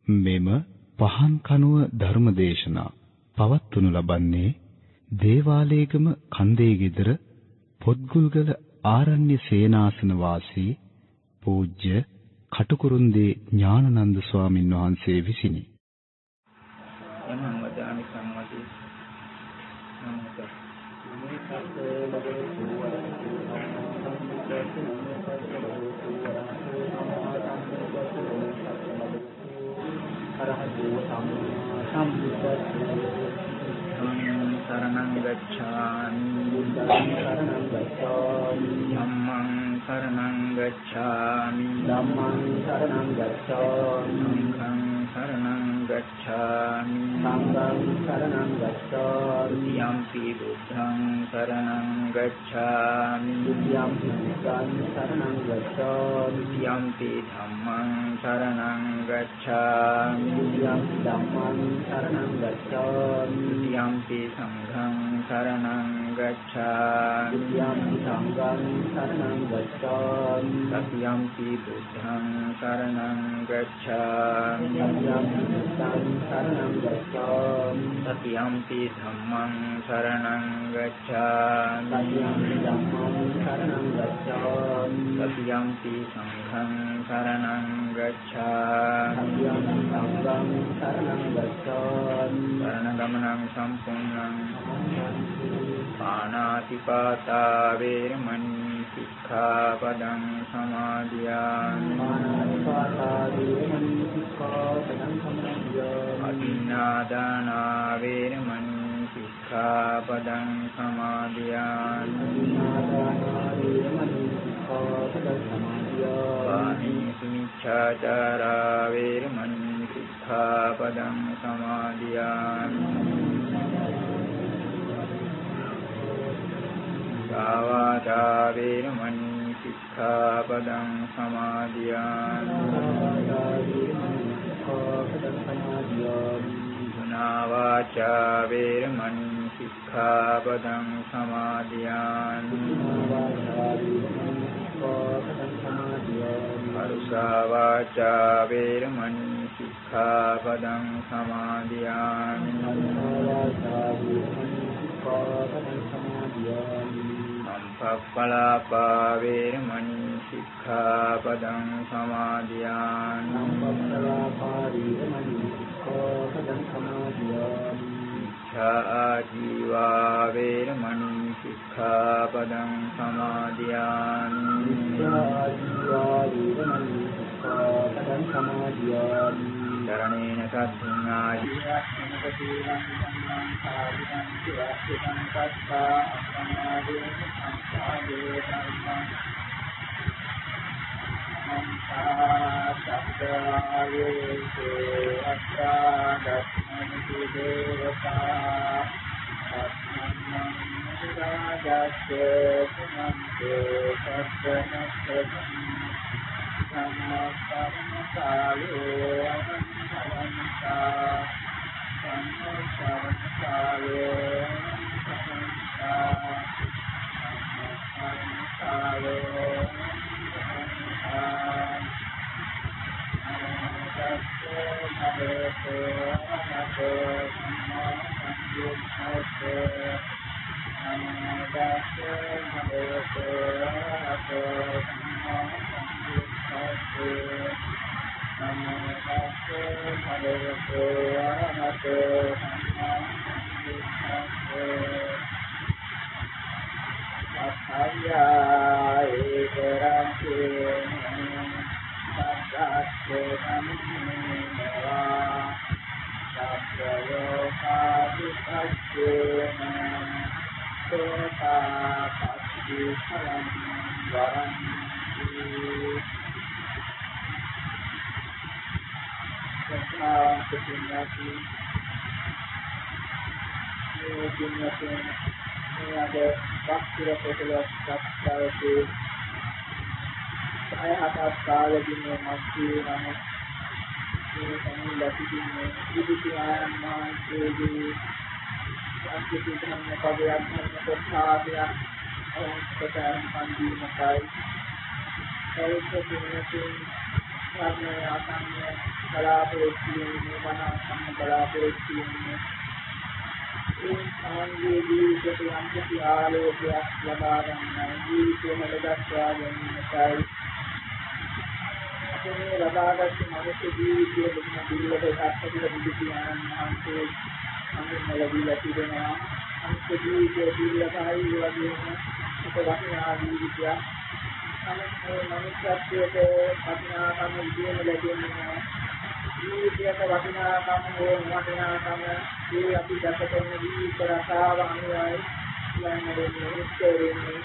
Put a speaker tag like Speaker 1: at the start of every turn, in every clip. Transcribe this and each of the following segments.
Speaker 1: මෙම පහන් කනුව ධර්මදේශනා පවත්වනු ලබන්නේ දේවාලේගම කන්දේ ගෙදර පොත්ගුල්ගල ආරණ්‍ය සේනාසන වාසී පූජ්‍ය කටුකුරුන්දී ඥානানন্দ ස්වාමින් වහන්සේ විසිනි.
Speaker 2: එනම් වදාමි සම්මති නමෝ සරණං ගච්ඡාමි බුද්ධං සරණං ගච්ඡාමි ධම්මං සරණං ගච්ඡාමි ධම්මං සරණං ගච්ඡාමි සංඝං සරණං ගච්ඡාමි සංඝං සරණං ගච්ඡාමි යම්පි බුද්ධං සරණං ගච්ඡාමි යම්පි බුද්ධං සරණං ගච්ඡාමි යම්පි ධම්මං සරණං ගච්ඡාමි යම්පි ධම්මං සරණං ගච්ඡාමි යම්පි සංඝං සරණං ගච්ඡාමි යම්පි සංඝං සරණං ගච්ඡාමි සතියම්පි බුද්ධං සරණං ගච්ඡාමි යම්පි බුද්ධං සරණං ගච්ඡාමි සතියම්පි ධම්මං සරණං ගච්ඡාමි සතියම්පි ධම්මං සරණං ගච්ඡාමි සතියම්පි සංඝං සරණං ගච්ඡාමි සතියම්පි සංඝං සරණං ගච්ඡාමි සරණ ගමනං සම්පූර්ණං පාණාතිපාතා වේරමණී සික්ඛාපදං සමාදියාමි පාණාතිපාතා වේරමණී සික්ඛාපදං සමාදියාමි අදින්නාදානා වේරමණී සික්ඛාපදං සමාදියාමි අදින්නාදානා වේරමණී සික්ඛාපදං සමාදියාමි සුමිච්ඡාචාරා වේරමණී සික්ඛාපදං සමාදියාමි සාවාචා වේරමණී සික්ඛාපදං සමාදියාමි ගුණාවාචා වේරමණී සික්ඛාපදං සමාදියාමි පරුසාවාචා වේරමණී සික්ඛාපදං සමාදියාමි සම්පප්පලාපා වේරමණී සික්ඛාපදං සමාදියාමි ආජීවා වේරමණී සික්ඛාපදං සමාදියාමි චරණේන සද්ධින් ආජීවස්සනකසීලං ධම්මං සාධිකං චිරස්සිතං සත්තා අසමාදේන සංසාරේ ධම්මං සත්තායේ අත්තාදස්මනි දේවතා අත්මං රාජස්සේ සමන්තේ සත්‍යනස්සං සම්මස්සංකාලේ අනන්තංසා සම්මස්සංකාලේ සම්මස්සංකාලේ ධර්මයේ ආසන්න බලාපොරොත්තු වෙන්නේ මනසම බලාපොරොත්තු වෙන්නේ මේ සාංගයේ ජීවිතයට යම් කිසි ආලෝකයක් ලබා ගන්න ජීවිතේ හැදගස්වා ගැනීමයි මේ ලබාගත් මනුෂ්‍ය ජීවිතයේ දුන්න දුර්ලභ සත්‍යක බුදු පියාණන් වහන්සේ අනුමල දීලා තිබෙනවා මනුෂ්‍ය ජීවිතයේ දුර්ලභයි වගේම එක වටිනා ජීවිතයක් අනේ මනුෂ්‍යත්වයට වටිනාකම ඉගෙන ලැබෙන්නේ ජීවිතයට වටිනාකම හෝ වටිනාකම මේ අපි දැකගෙන ජීවිත රටාව අනුවයි කියන්නේ උත්තරෙන්නේ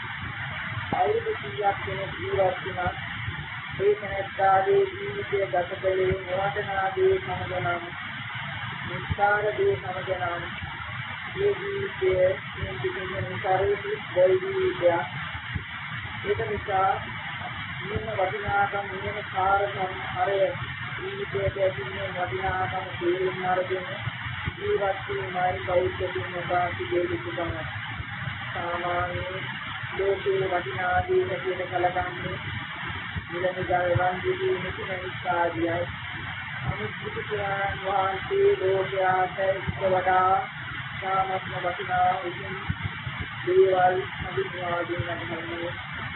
Speaker 2: ආයුධ කීයක් වෙන ජීවත් වෙනවා ඒ කෙනෙක්ගේ ජීවිතය ගත කළේ නොවටනාදී සමගනම් නිස්සාරදී සමගනම් මේ ජීවිතයේ නිදිගෙන කාර්යී දෙවිදියා ඒක නිසා නියම වටිනාකම් නියම කාර්යම් අරය ජීවිතයේ ඇතිවෙන වටිනාකම් තේරුම් අරගෙන ජීවත් වීමයි බෞද්ධ දිනපාති දෙවිතුකම සාමාන්‍ය ලෝකේ වටිනා දේ හැටියට කලකන්නේ නිලනිගාර වන්දිදී නිකුණිකාදියයි අනුත්පුතයන් වාන්ති ලෝකයාට වඩා සාමත්ම වටිනා උතුම් දේවල් අභිවාදීන කරන්නේ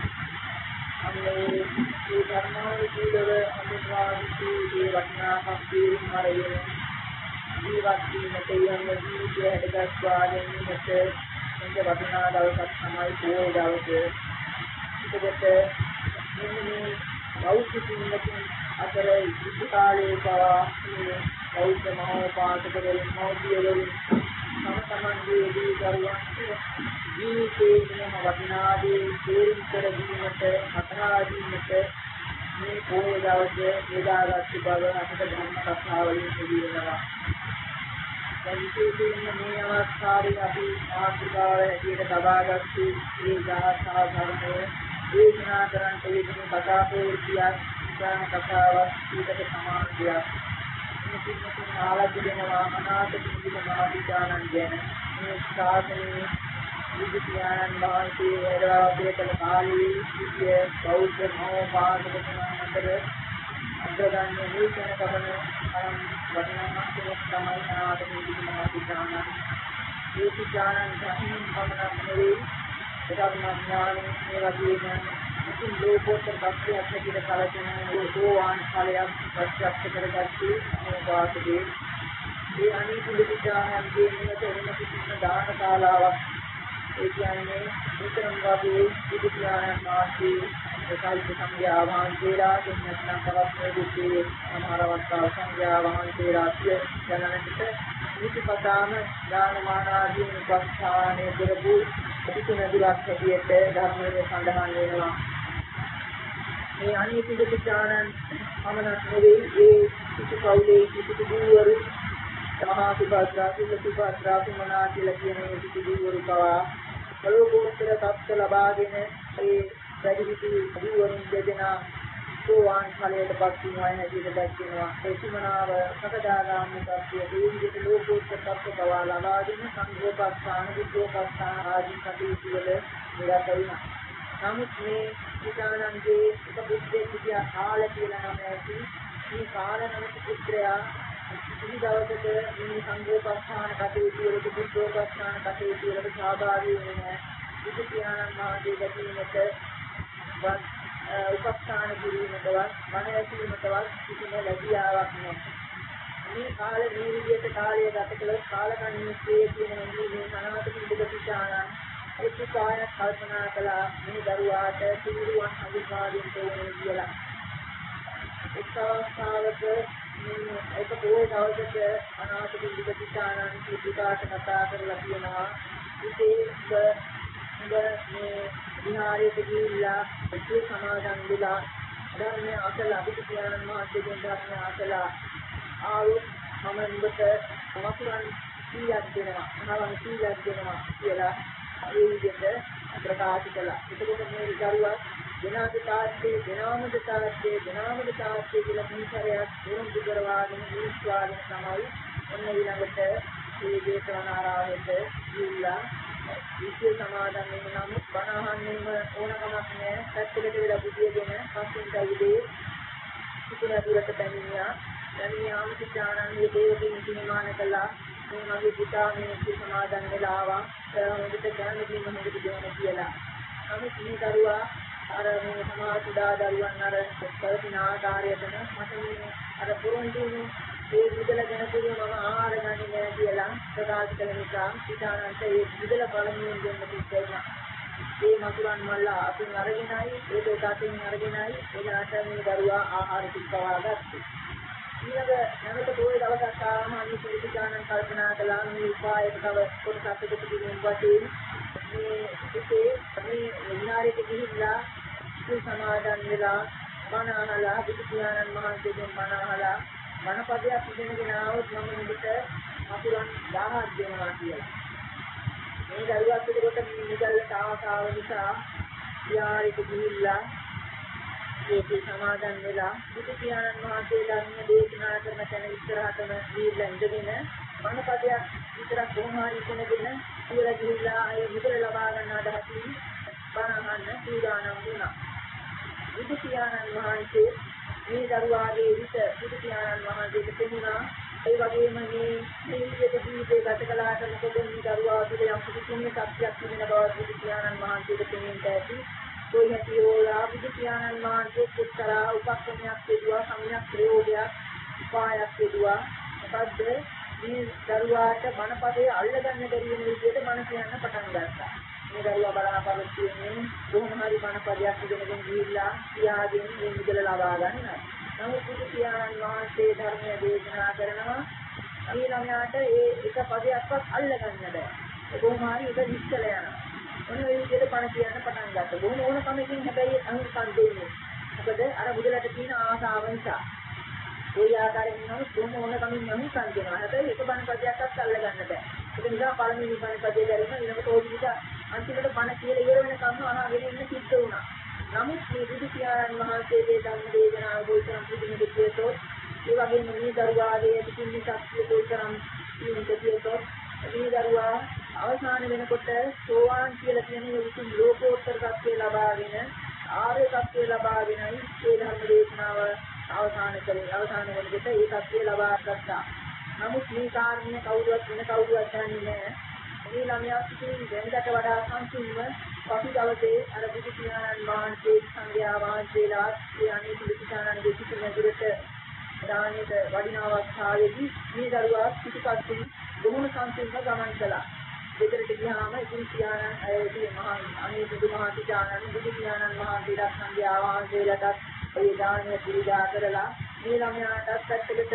Speaker 2: අන්නේ මේ ධර්මාවේ ජීවව අනුවාදිතී දේ වටිනාකම් තේරුම් අරගෙන ජීවත් වීමට යන ජීවිතය හැදගස්වා ගැනීමට මේක වටිනා දවසක් තමයි පොය දවසේ ඒකට මේ බෞද්ධ ජීවිතයෙන් අතර ඉති කාලයේ පවා මේ බෞද්ධ මහෝපාසකවරුන් මෞර්තියවරුන් සමතමන්ගේ දීකරුවන් ජීවිතේම වටිනාදී තේරුම් කර දීමට අතහා දීමට මේ පොය දවසේ යොදාගත් බව අපට ධර්ම කතාවලින් පිළිවෙනවා. දැන් විශේෂයෙන්ම මේ අවස්ථාවේ අපි ආශිර්වාද හැටියට ලබාගත් මේ ගාථා ධර්මයේ දේශනා කරන්න තියෙන කතා ප්‍රවෘත්තියක් ඉස්හාන කතාවක් ඊටට සමාන දෙයක්. මේ කිසිම ආලෝක දෙනවා අනාථ පිළිබඳ මාධ්‍යානන් ගැන මේ ශාසනයේ බුදු පියාණන් වහන්සේ වැඩ කළ කාලේ සිටිය බෞද්ධ මහෝපාසකතුමන් අතර අග්‍රගණ්‍ය වූ කෙනෙකුන වටිනාකමක් තමයි අනාථ පිළිබඳ මාධ්‍යානන්. මේ පියාණන් ධර්මයෙන් පමණක් නෙවෙයි ධර්මඥානයේ මේ වගේම මුතුන් ලෝකෝත්තර භක්තියක් හැටියට කලකින සෝවාන් ඵලයක් ප්‍රත්‍යක්ෂ කරගත්තේ මේ වාසකේ මේ අනිත් පිළිචාරණයේ නියත වෙන කිසිම දාන කාලාවක් ඒ කියන්නේ විතරම් වාගේ බුදු පියාණන් වහන්සේ ඒකයි සංඝයා වහන්සේලා දෙන්නත්නම් පවත්වන දුකේ අමාරවස්ථා සංඝයා වහන්සේලා සිය ජනනකට නිතිපතාම දානමාන ආදී උපස්ථානයේ දරපු පිටුන දුරක් හැටියට ධර්මයේ සඳහන් වෙනවා. මේ අනිත් පිළිචාරණ අමනක් නෙවෙයි ඒ පිටු කවුලේ පිටු දුවරු තමා සුභාත්‍රා සුභාත්‍රා කුමනා කියලා කියන මේ පිටු දුවරු පවා බලෝකෝත්තර තත්ත්ව ලබාගෙන ඒ වැඩිහිටි දුවරුන් දෙදෙනා සෝවාන් ඵලයටපත් වීමයි හැටියට දැක්වෙනවා. ඒ කුමනාව සකදාගාමී තත්ත්වයේ දීර්ඝ ලෝකෝත්තර තත්ත්ව පවා ලබාගෙන සංඝෝපස්ථාන බුද්ධෝපස්ථාන ආදී කටයුතු වල නිරත වෙනවා. නමුත් මේ පිටානන්ගේ එක බුද්ධෙක් සිටියා කාල කියලා නම ඇති මේ කාලනමක පුත්‍රයා කිසි දවසක මේ සංඝෝපස්ථාන කටයුතු වලට බුද්ධෝපස්ථාන කටයුතු වලට සහභාගී වෙන්නේ නැහැ. බුදු පියාණන් වහන්සේ දැකීමට උපස්ථාන කිරීමටවත් මන ඇසීමටවත් කිසිම ලැබියාවක් නැහැ. මේ කාලේ මේ විදිහට කාලය ගත කළොත් කාලකන්නියේ කියන මේ අනාථ පිළිබඳ පිටානන් ඒකකාය කල්පනා කළා මේ දරුවාට සිරුවන් අභිවාදයෙන් තෝරන්නේ කියලා. එක් අවස්ථාවක ඒක පොය දවසක අනාථ පිළිබඳ පිටානන් පිටාට කතා කරලා කියනවා ඉතින් මේ විහාරයේ ගිහිල්ලා ඒ සමාදන් වෙලා ධර්මය අසලා බුදු පියාණන් වහන්සේගෙන් ධර්මය අසලා ආවොත් මම උඹට වතුරන් 100ක් දෙනවා අහවල් 100ක් දෙනවා කියලා ඒ විදිහට ප්‍රකාශ කළා. එතකොට මේ දරුවා දෙනාද තාත්තේ කියලා මිනිසරයක් දුරුම් කරවාගෙන විශ්වාසයෙන් තමයි ඔන්න ඊළඟට මේ දේශනාරාමයට ගිහිල්ලා විශේෂ සමාදන් වෙන නමුත් බණ අහන්නෙම ඕනකමක් නැහැ. පැත්තකට වෙලා බුදියගෙන පස්සෙන් කයිදී දුරට පැමිණියා. දැන් ආමතිචානන්ගේ දේවකෙන් නිර්මාණ කළා. මේ මගේ පුතා මේ සමාදන් වෙලා ආවා. හොඳට ඥානෙදී මොහොතට දෙන්න කියලා. නමුත් මේ දරුවා අර මේ සමාජ කුඩා දරුවන් අර පරිපූර්ණ ආකාරයටම මට මේ අර පුරුදුුණු ඒ විදල ගැන පුරුම මම ආහාර ගන්නේ නැහැ කියලා ප්‍රකාශ කළ නිසා පිටානන්ට ඒ විදල බලමින් දෙන්න පිටේනවා. මේ මතුරන් මල්ලා අතින් අරගෙනයි ඒක උඩටින් අරගෙනයි එදාට මේ දරුවා ආහාර පිටවා ගත්තා. ඊළඟ නැවත පොයේ දවසක් ආවම අනිත් පිටානන් කල්පනා කළා මේ උපායට තව කොටසක් එකතු කිරීම වශයෙන් මේ ඉතේ මේ විහාරයට ගිහිල්ලා සමාදන් වෙලා බණ අහලා බුදු පියාණන් වහන්සේගෙන් බණ අහලා බණපදයක් ඉගෙනගෙන ආවොත් මම මෙදිට අතුරුන් 1000ක් දෙනවා කියලා. මේ දරුවාත් එතකොට මේ නිදල්ලට ආසාව නිසා විහාරයට ගිහිල්ලා ඒක සමාදන් වෙලා බුදු පියාණන් වහන්සේ ධර්ම දේශනා කරන තැන ඉස්සරහටම ගිහිල්ලා ඉඳගෙන බණපදයක් විතරක් කොහොම හරි ඉගෙනගෙන ඉවර ගිහිල්ලා ඒ මුදල ලබා ගන්න අදහසින් බණ අහන්න සූදානම් වුණා. බුදු පියාණන් වහන්සේ මේ දරුවාගේ විත බුදු පියාණන් වහන්සේට පෙනුණා. ඒ වගේම මේ ජීවිත ජීවිතේ ගත කළාට මොකද මේ දරුවා තුළ යම් කිසි සත්‍යයක් තිබෙන බව බුදු පියාණන් වහන්සේට පෙනෙන්න ඇති. કોઈ හැටියෝලා බුදු පියාණන් වහන්සේ පුත්‍රා උපක්‍රමයක් දෙදුවා, සම්‍යක් ප්‍රයෝගයක්, උපායක් දෙදුවා. මොකද්ද මේ දරුවාට බණපදයේ අල්ලගන්න බැරි වෙන විදිහට බණ කියන්න පටන් ගත්තා. මේ දරුවා බලාපොරොත්තු වෙන්නේ කොහොම හරි බණපදයක් ඉගෙනගෙන ගිහිල්ලා පියාගෙන් මේ මුදල ලබා ගන්නයි. නමුත් බුදු පියාණන් වහන්සේ ධර්මය දේශනා කරනවා මේ ළමයාට ඒ එක පදයක්වත් අල්ලගන්න බෑ. ඒ කොහොම හරි ඒක විශ්කල යනවා. ඔන්න ඒ විදිහට බණ කියන්න පටන් ගත්තා. බොහොම ඕනකමකින් හැබැයි අනුකම් දෙන්නේ. මොකද අර මුදලට තියෙන ආසාව නිසා. ඒ ආකාරයෙන් නමුත් බොහොම ඕනකමින් අනුකම් දෙනවා. හැබැයි එක බණපදයක්වත් අල්ලගන්න බෑ. ඒක නිසා පළවෙනි බණපදයේ දැරීම ඊළඟට ඕක විදිහට අන්තිමට බණ කියලා ඉවර වෙනකම් අහගෙන ඉන්න සිද්ධ වුණා. නමුත් මේ බුදු පියාණන් වහන්සේගේ ධර්ම දේශනාව ගෝචරම් පිළිගන්න දෙවියෝ ඒ වගේම මේ දරුවාගේ පිටින් ශක්තිය ගෝචරම් පිළිගන්න මේ දරුවා අවසාන වෙනකොට සෝවාන් කියලා කියන උතුම් ලෝකෝත්තර සත්‍ය ලබාගෙන ආර්ය සත්‍ය ලබාගෙනයි මේ ධර්ම දේශනාව අවසාන වෙනකොට ඒ සත්‍ය ලබා ගත්තා. නමුත් මේ කාරණේ කවුරුවත් දන්නේ නැහැ. මේ ළමයා සිටින් වෙනකට වඩා සම්පූර්ණව පසු දවසේ අර බුදු පියාණන් වහන්සේ සංඝයා වහන්සේලා ඒ අනේක පිටානන් දෙසිත නැදුරට දානෙට වඩින අවස්ථාවේදී මේ දරුවා පිටපස්සෙන් බොහොම සම්පූර්ණව ගමන් කළා. දෙතරට ගියාම ඉතින් පියාණන් ඒ මහා අනේක බුදුමහා පිටානන් බුදු පියාණන් වහන්සේලා සංඝයා වහන්සේලාට ඒ දානය පිළිදා කරලා මේ ළමයාට පැත්තකට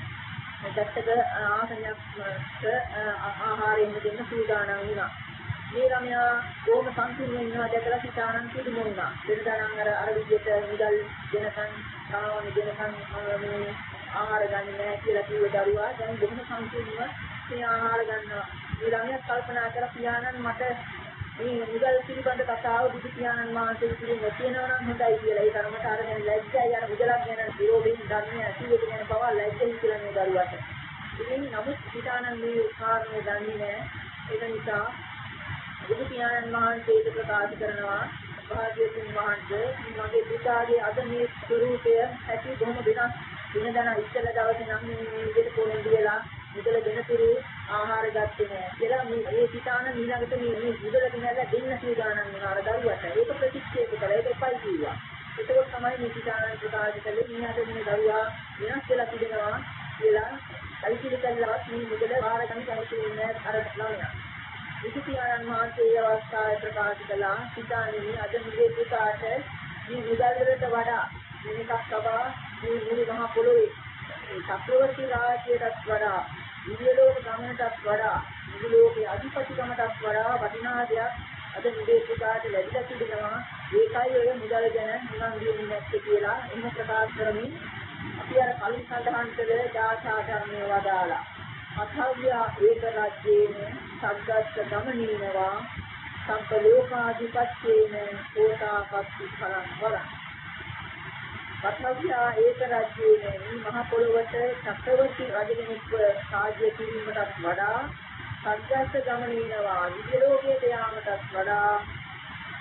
Speaker 2: ආසනයක් ආහාරයෙන් දෙන්න සූදානම් වුණා. මේ ළමයා කොහොම සම්පූර්ණ වෙනවා දැකලා සිතානන් පිළිම වුණා. දෙන්නනම් අර විදිහට මුදල් දෙනකන් සාමාන්‍ය දෙනකන් මේ ආහාර ගන්න නැහැ කියලා කිව්ව දරුවා දැන් බොහොම සම්පූර්ණව මේ ආහාර ගන්නවා. මේ ළමයා කල්පනා කර පියාණන් මට මේ මුදල් පිළිබඳ කතාව බුදු පියාණන් වහන්සේ පිළිබඳ කියනවා නම් හොඳයි කියලා. ඒ තරමට අරගෙන ලැජ්ජයි යන මුදලක් ගැන විරෝධයෙන් ධර්මය ඇතිවෙද ගැන පවා ලැජ්ජයි කියලා මේ දරුවාට. ඉතින් නමුත් පියාණන් මේ කාරණේ දන්නේ නැහැ. ඒක නිසා බුදු පියාණන් වහන්සේට ප්‍රකාශ කරනවා භාග්‍යවතුන් වහන්සේ මගේ පුතාගේ අද මේ ස්වරූපය ඇති බොහොම වෙනස්. වෙනදා ඉස්සෙල්ලා දවසේ නම් මේ විදිහට පොරොන්දු වෙලා මුදල දෙනතුරු ආහාර ගත්තේ නැහැ. කියලා මේ පිටාන ඊළඟට මේ මුදල දෙන්නලා දෙන්න සූදානම් වුණා අර දරුවට. ඒක ප්‍රතික්ෂේප කළා. ඒක එපයි කිව්වා. ඒකෝත් තමයි මේ පිටාන ප්‍රකාශ කළේ ඊහාට මේ දරුවා වෙනස් වෙලා තිබෙනවා කියලා අයිතිලි කළා මේ මුදල ආහාර ගන්න කැමති වෙන්නේ අර ළමයා. විසියාණන් මහත්තයා අවස්ථාවේ ප්‍රකාශ කළා පිටානේ අද මුදේ පුතාට මේ මුදල් වලට වඩා මේකක් තබා මේ මුළු මහ පොළොවේ චක්‍රවර්ති රාජ්‍යයටත් වඩා විද්‍යලෝක ගමනටත් වඩා මුළු ලෝකයේ අධිපතිකමටත් වඩා වටිනා දෙයක් අද මුදේ පුතාට ලැබිලා තිබෙනවා. ඒකයි ඔය මුදල් ගැන නිකන් දෙන්නේ නැත්තේ කියලා එහෙම ප්‍රකාශ කරමින් අපි අර කලින් සඳහන් කළ දාසාධර්මයේ වදාලා අථව්‍ය ඒක රාජ්‍යේන සග්ගස්ස ගමනීනවා සම්පලෝකාධිපත්‍යේන කෝතාපත්ති ඵලං වරං. අථව්‍ය ඒක රාජ්‍යේන මේ මහ පොළොවට චක්‍රවර්ති රජකෙනෙක්ව සාජ්‍ය කිරීමටත් වඩා සග්ගස්ස ගමනීනවා විද්‍ය ලෝකයට යාමටත් වඩා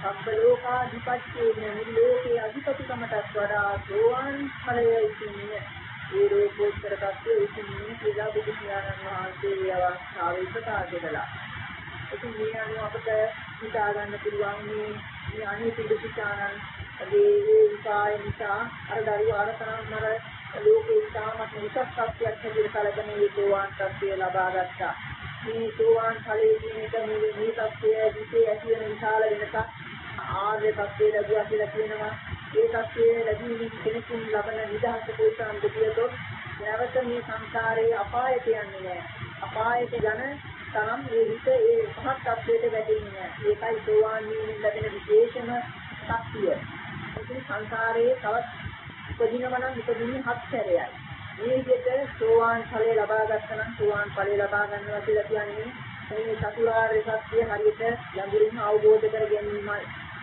Speaker 2: සම්බලෝකාධිපත්‍යයෙන් මේ ලෝකයේ අධිපතිකමටත් වඩා සෝවාන් ඵලයේ ඉන්නේ ඒ රූපෝත්තර tattve ඉන්නේ කියලා බුදු පියාණන් වහන්සේ අවස්ථාවේ ප්‍රකාශ කළා. ඉතින් මේ අනුව අපට හිතා ගන්න පුළුවන් මේ අනිත්‍ය පිටානන් ඒ උපාය නිසා අර දරුවා අර තරම් අර ලෝකේ ඉතාමත් උසස් තත්ත්වයක් හැටියට කලබන මේ සෝවාන් tattve ලබා ගත්තා. මේ සෝවාන් ඵලයේ කියන එක මේ tattve විශේෂ ඇති වෙන විශාල වෙනසක් ආර්ය tattve ලැබුවා කියලා කියනවා. ඒ tattve ලැබීමෙන් කෙනෙකුන් ලබන නිදහස කොයිතරම් දෙවියතොත් නැවත මේ සංසාරයේ අපායට යන්නේ නැහැ. අපායට යන තරම් මේ හිත ඒ පහත් tattweට වැටෙන්නේ නැහැ. ඒකයි සෝවාන් වීමෙන් ලැබෙන විශේෂම ශක්තිය. ඉතින් සංසාරයේ තවත් උපදිනවා නම් උපදින්නේ හත් සැරයයි. මේ විදිහට සෝවාන් ඵලය ලබා ගන්න නම් සෝවාන් ඵලය ලබා ගන්නවා කියලා කියන්නේ මේ චතුරාර්ය සත්‍ය හරියට යඳුරින් අවබෝධ කර ගැනීමයි.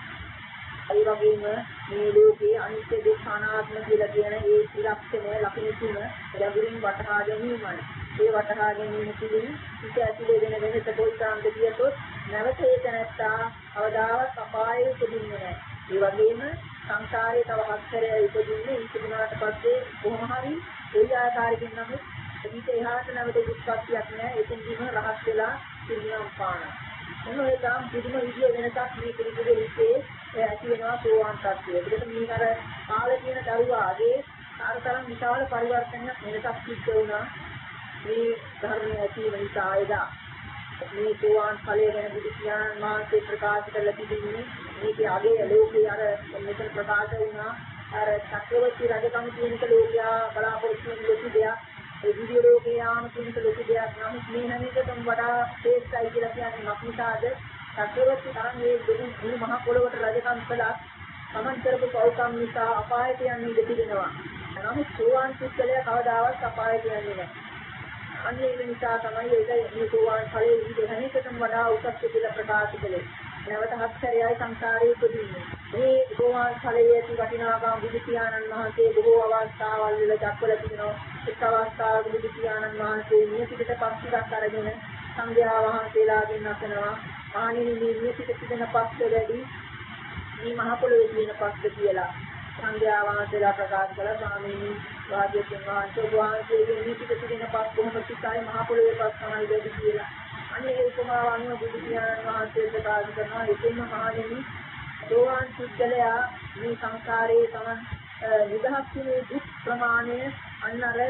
Speaker 2: ඒ වගේම මේ ලෝකයේ අනිත්‍ය දුක්ඛ අනාත්ම කියලා කියන ඒ ත්‍රිලක්ෂණය ලක්ෂණ තුන යඳුරින් වටහා ගැනීමයි. ඒ වටහා ගැනීම තුළින් හිත ඇතුලේ වෙන වෙනස කොයිතරම්ද කියතොත් නැවත ඒක නැත්තා අවදාවත් අපායේ උපදින්නේ නැහැ. ඒ වගේම සංසාරයේ තව හතරේ උපදින්නේ ඉතිමුණාට පස්සේ කොහොම හරි ඒ ආකාරයෙන් නම් ඊට එහාට නැවත දුක්ඛත්වයක් නැහැ. ඒකෙන් දින රහත් වෙලා පිරිනම් පාන. මොනවා ඒකම් කිසිම විදිය වෙනසක් මේ පිළිතුරේ හිතේ ඇති වෙනවා සෝවාන් tattve. ඒකට මේ අර කාලේ කියන දරුවාගේ ආරතරම් විශාල පරිවර්තනයක් වෙනසක් සිද්ධ වුණා. මේ ධර්මයේ ඇති වෙන නිසා එදා මේ සෝවාන් ඵලය ගැන බුදු පියාණන් වහන්සේ ප්‍රකාශ කළ තිබෙන්නේ මේකේ අගේ ලෝකේ අර මෙතන ප්‍රකාශ වුණා. අර චක්‍රවර්ති රජකම කියන එක ලෝකයා බලාපොරොත්තු වෙන ලොකු දෙයක්. ඒ දිව්‍ය ලෝකේ යාම කියන එක ලොකු දෙයක්. නමුත් මේ හැම එකටම වඩා ශ්‍රේෂ්ඨයි කියලා කියන්නේ මක්නිසාද? චක්‍රවර්ති තරම් මේ මුළු මහ පොළොවට රජකම් කළා. තමන් කරපු පෞකම් නිසා අපායට යන්නේ ඉඳ තිබෙනවා. නමුත් සෝවාන් පුද්ගලයා කවදාවත් අපායට යන්නේ නැහැ. අන්න ඒක නිසා තමයි ඒක මේ සෝවාන් ඵලයේ ඉඳ හැම එකටම වඩා උසස් කියලා ප්‍රකාශ කළේ. නැවත හත් සැරයයි සංසාරයේ උපදින්නේ. මේ සෝවාන් ඵලයේ ඇති වටිනාකම බුදු පියාණන් වහන්සේ බොහෝ අවස්ථාවල් වල දක්වලා තිනවා. එක් අවස්ථාවක බුදු පියාණන් වහන්සේ නියපිටට පස්තියක් අරගෙන සංඝයා වහන්සේලාගෙන් අසනවා. ආනිනි මේ නියපිට තිබෙන පස්ස වැඩි මේ මහ පොළොවේ තියෙන පස්ස කියලා. සංඝයා වහන්සේලා ප්‍රකාශ කළා ස්වාමීනි වාග්යතුන් වහන්සේගේ නියපිට තිබෙන පස්ස කොහොමද සිතයි මහ පොළොවේ පස්ස තමයි වැඩි කියලා. අනේ ඒ උපමාව අනුව බුදු පියාණන් වහන්සේ ප්‍රකාශ කරනවා එතෙම මහණෙනි සෝවාන් පුද්ගලයා මේ සංසාරයේ තමන් නිදහස් වූ දුක් ප්‍රමාණය අන්න අර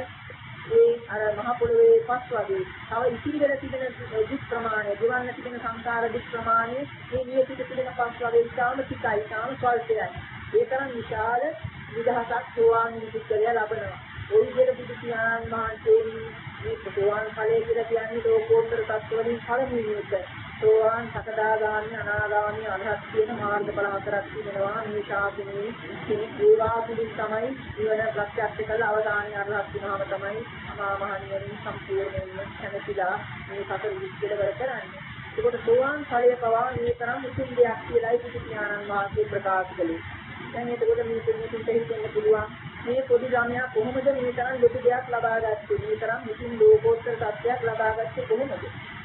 Speaker 2: මහ පොළොවේ පස් වගේ තව ඉතිරි වෙලා තිබෙන දුක් ප්‍රමාණය දිවන්න තිබෙන සංසාර දුක් ප්‍රමාණය මේ නියපිට තිබෙන පස් වගේ ඉතාම tikai ඉතාම ස්වල්පයි. ඒ තරම් විශාල නිදහසක් සෝවාන් පුද්ගලයා ලබනවා. ඒ විදිහට බුදු පියාණන් වහන්සේ මේ සෝවාන් ඵලය කියලා කියන්නේ ලෝකෝත්තර තත්ත්වවලින් පළමුවෙනි එක. සෝවාන් සකදාගාමී අනාගාමී අරහත් කියන මාර්ගඵල හතරක් තිබෙනවා. මේ ශාසනයේ ඒවා පිළින් තමයි නිවන ප්‍රත්‍යක්ෂ කළ අවදානයේ අරහත් වුණාම තමයි අමා මහ නිවනින් සම්පූර්ණයෙන්ම කැමතිලා මේ සතර විස්තර කරන්නේ. ඒකට සෝවාන් ඵලය පවා මේ තරම් උතුම් දෙයක් කියලායි බුදු පියාණන් වහන්සේ ප්‍රකාශ කළේ. දැන් ඒකට මේ තුන්තුන්ට හිතෙන්න පුළුවන් මේ පොඩි ළමයා කොහොමද මේ තරම් ලොකු දෙයක් ලබා ගත්තේ? මේ තරම් මුතුන් ලෝකෝත්තර සත්‍යයක් ලබා ගත්තේ කොහොමද?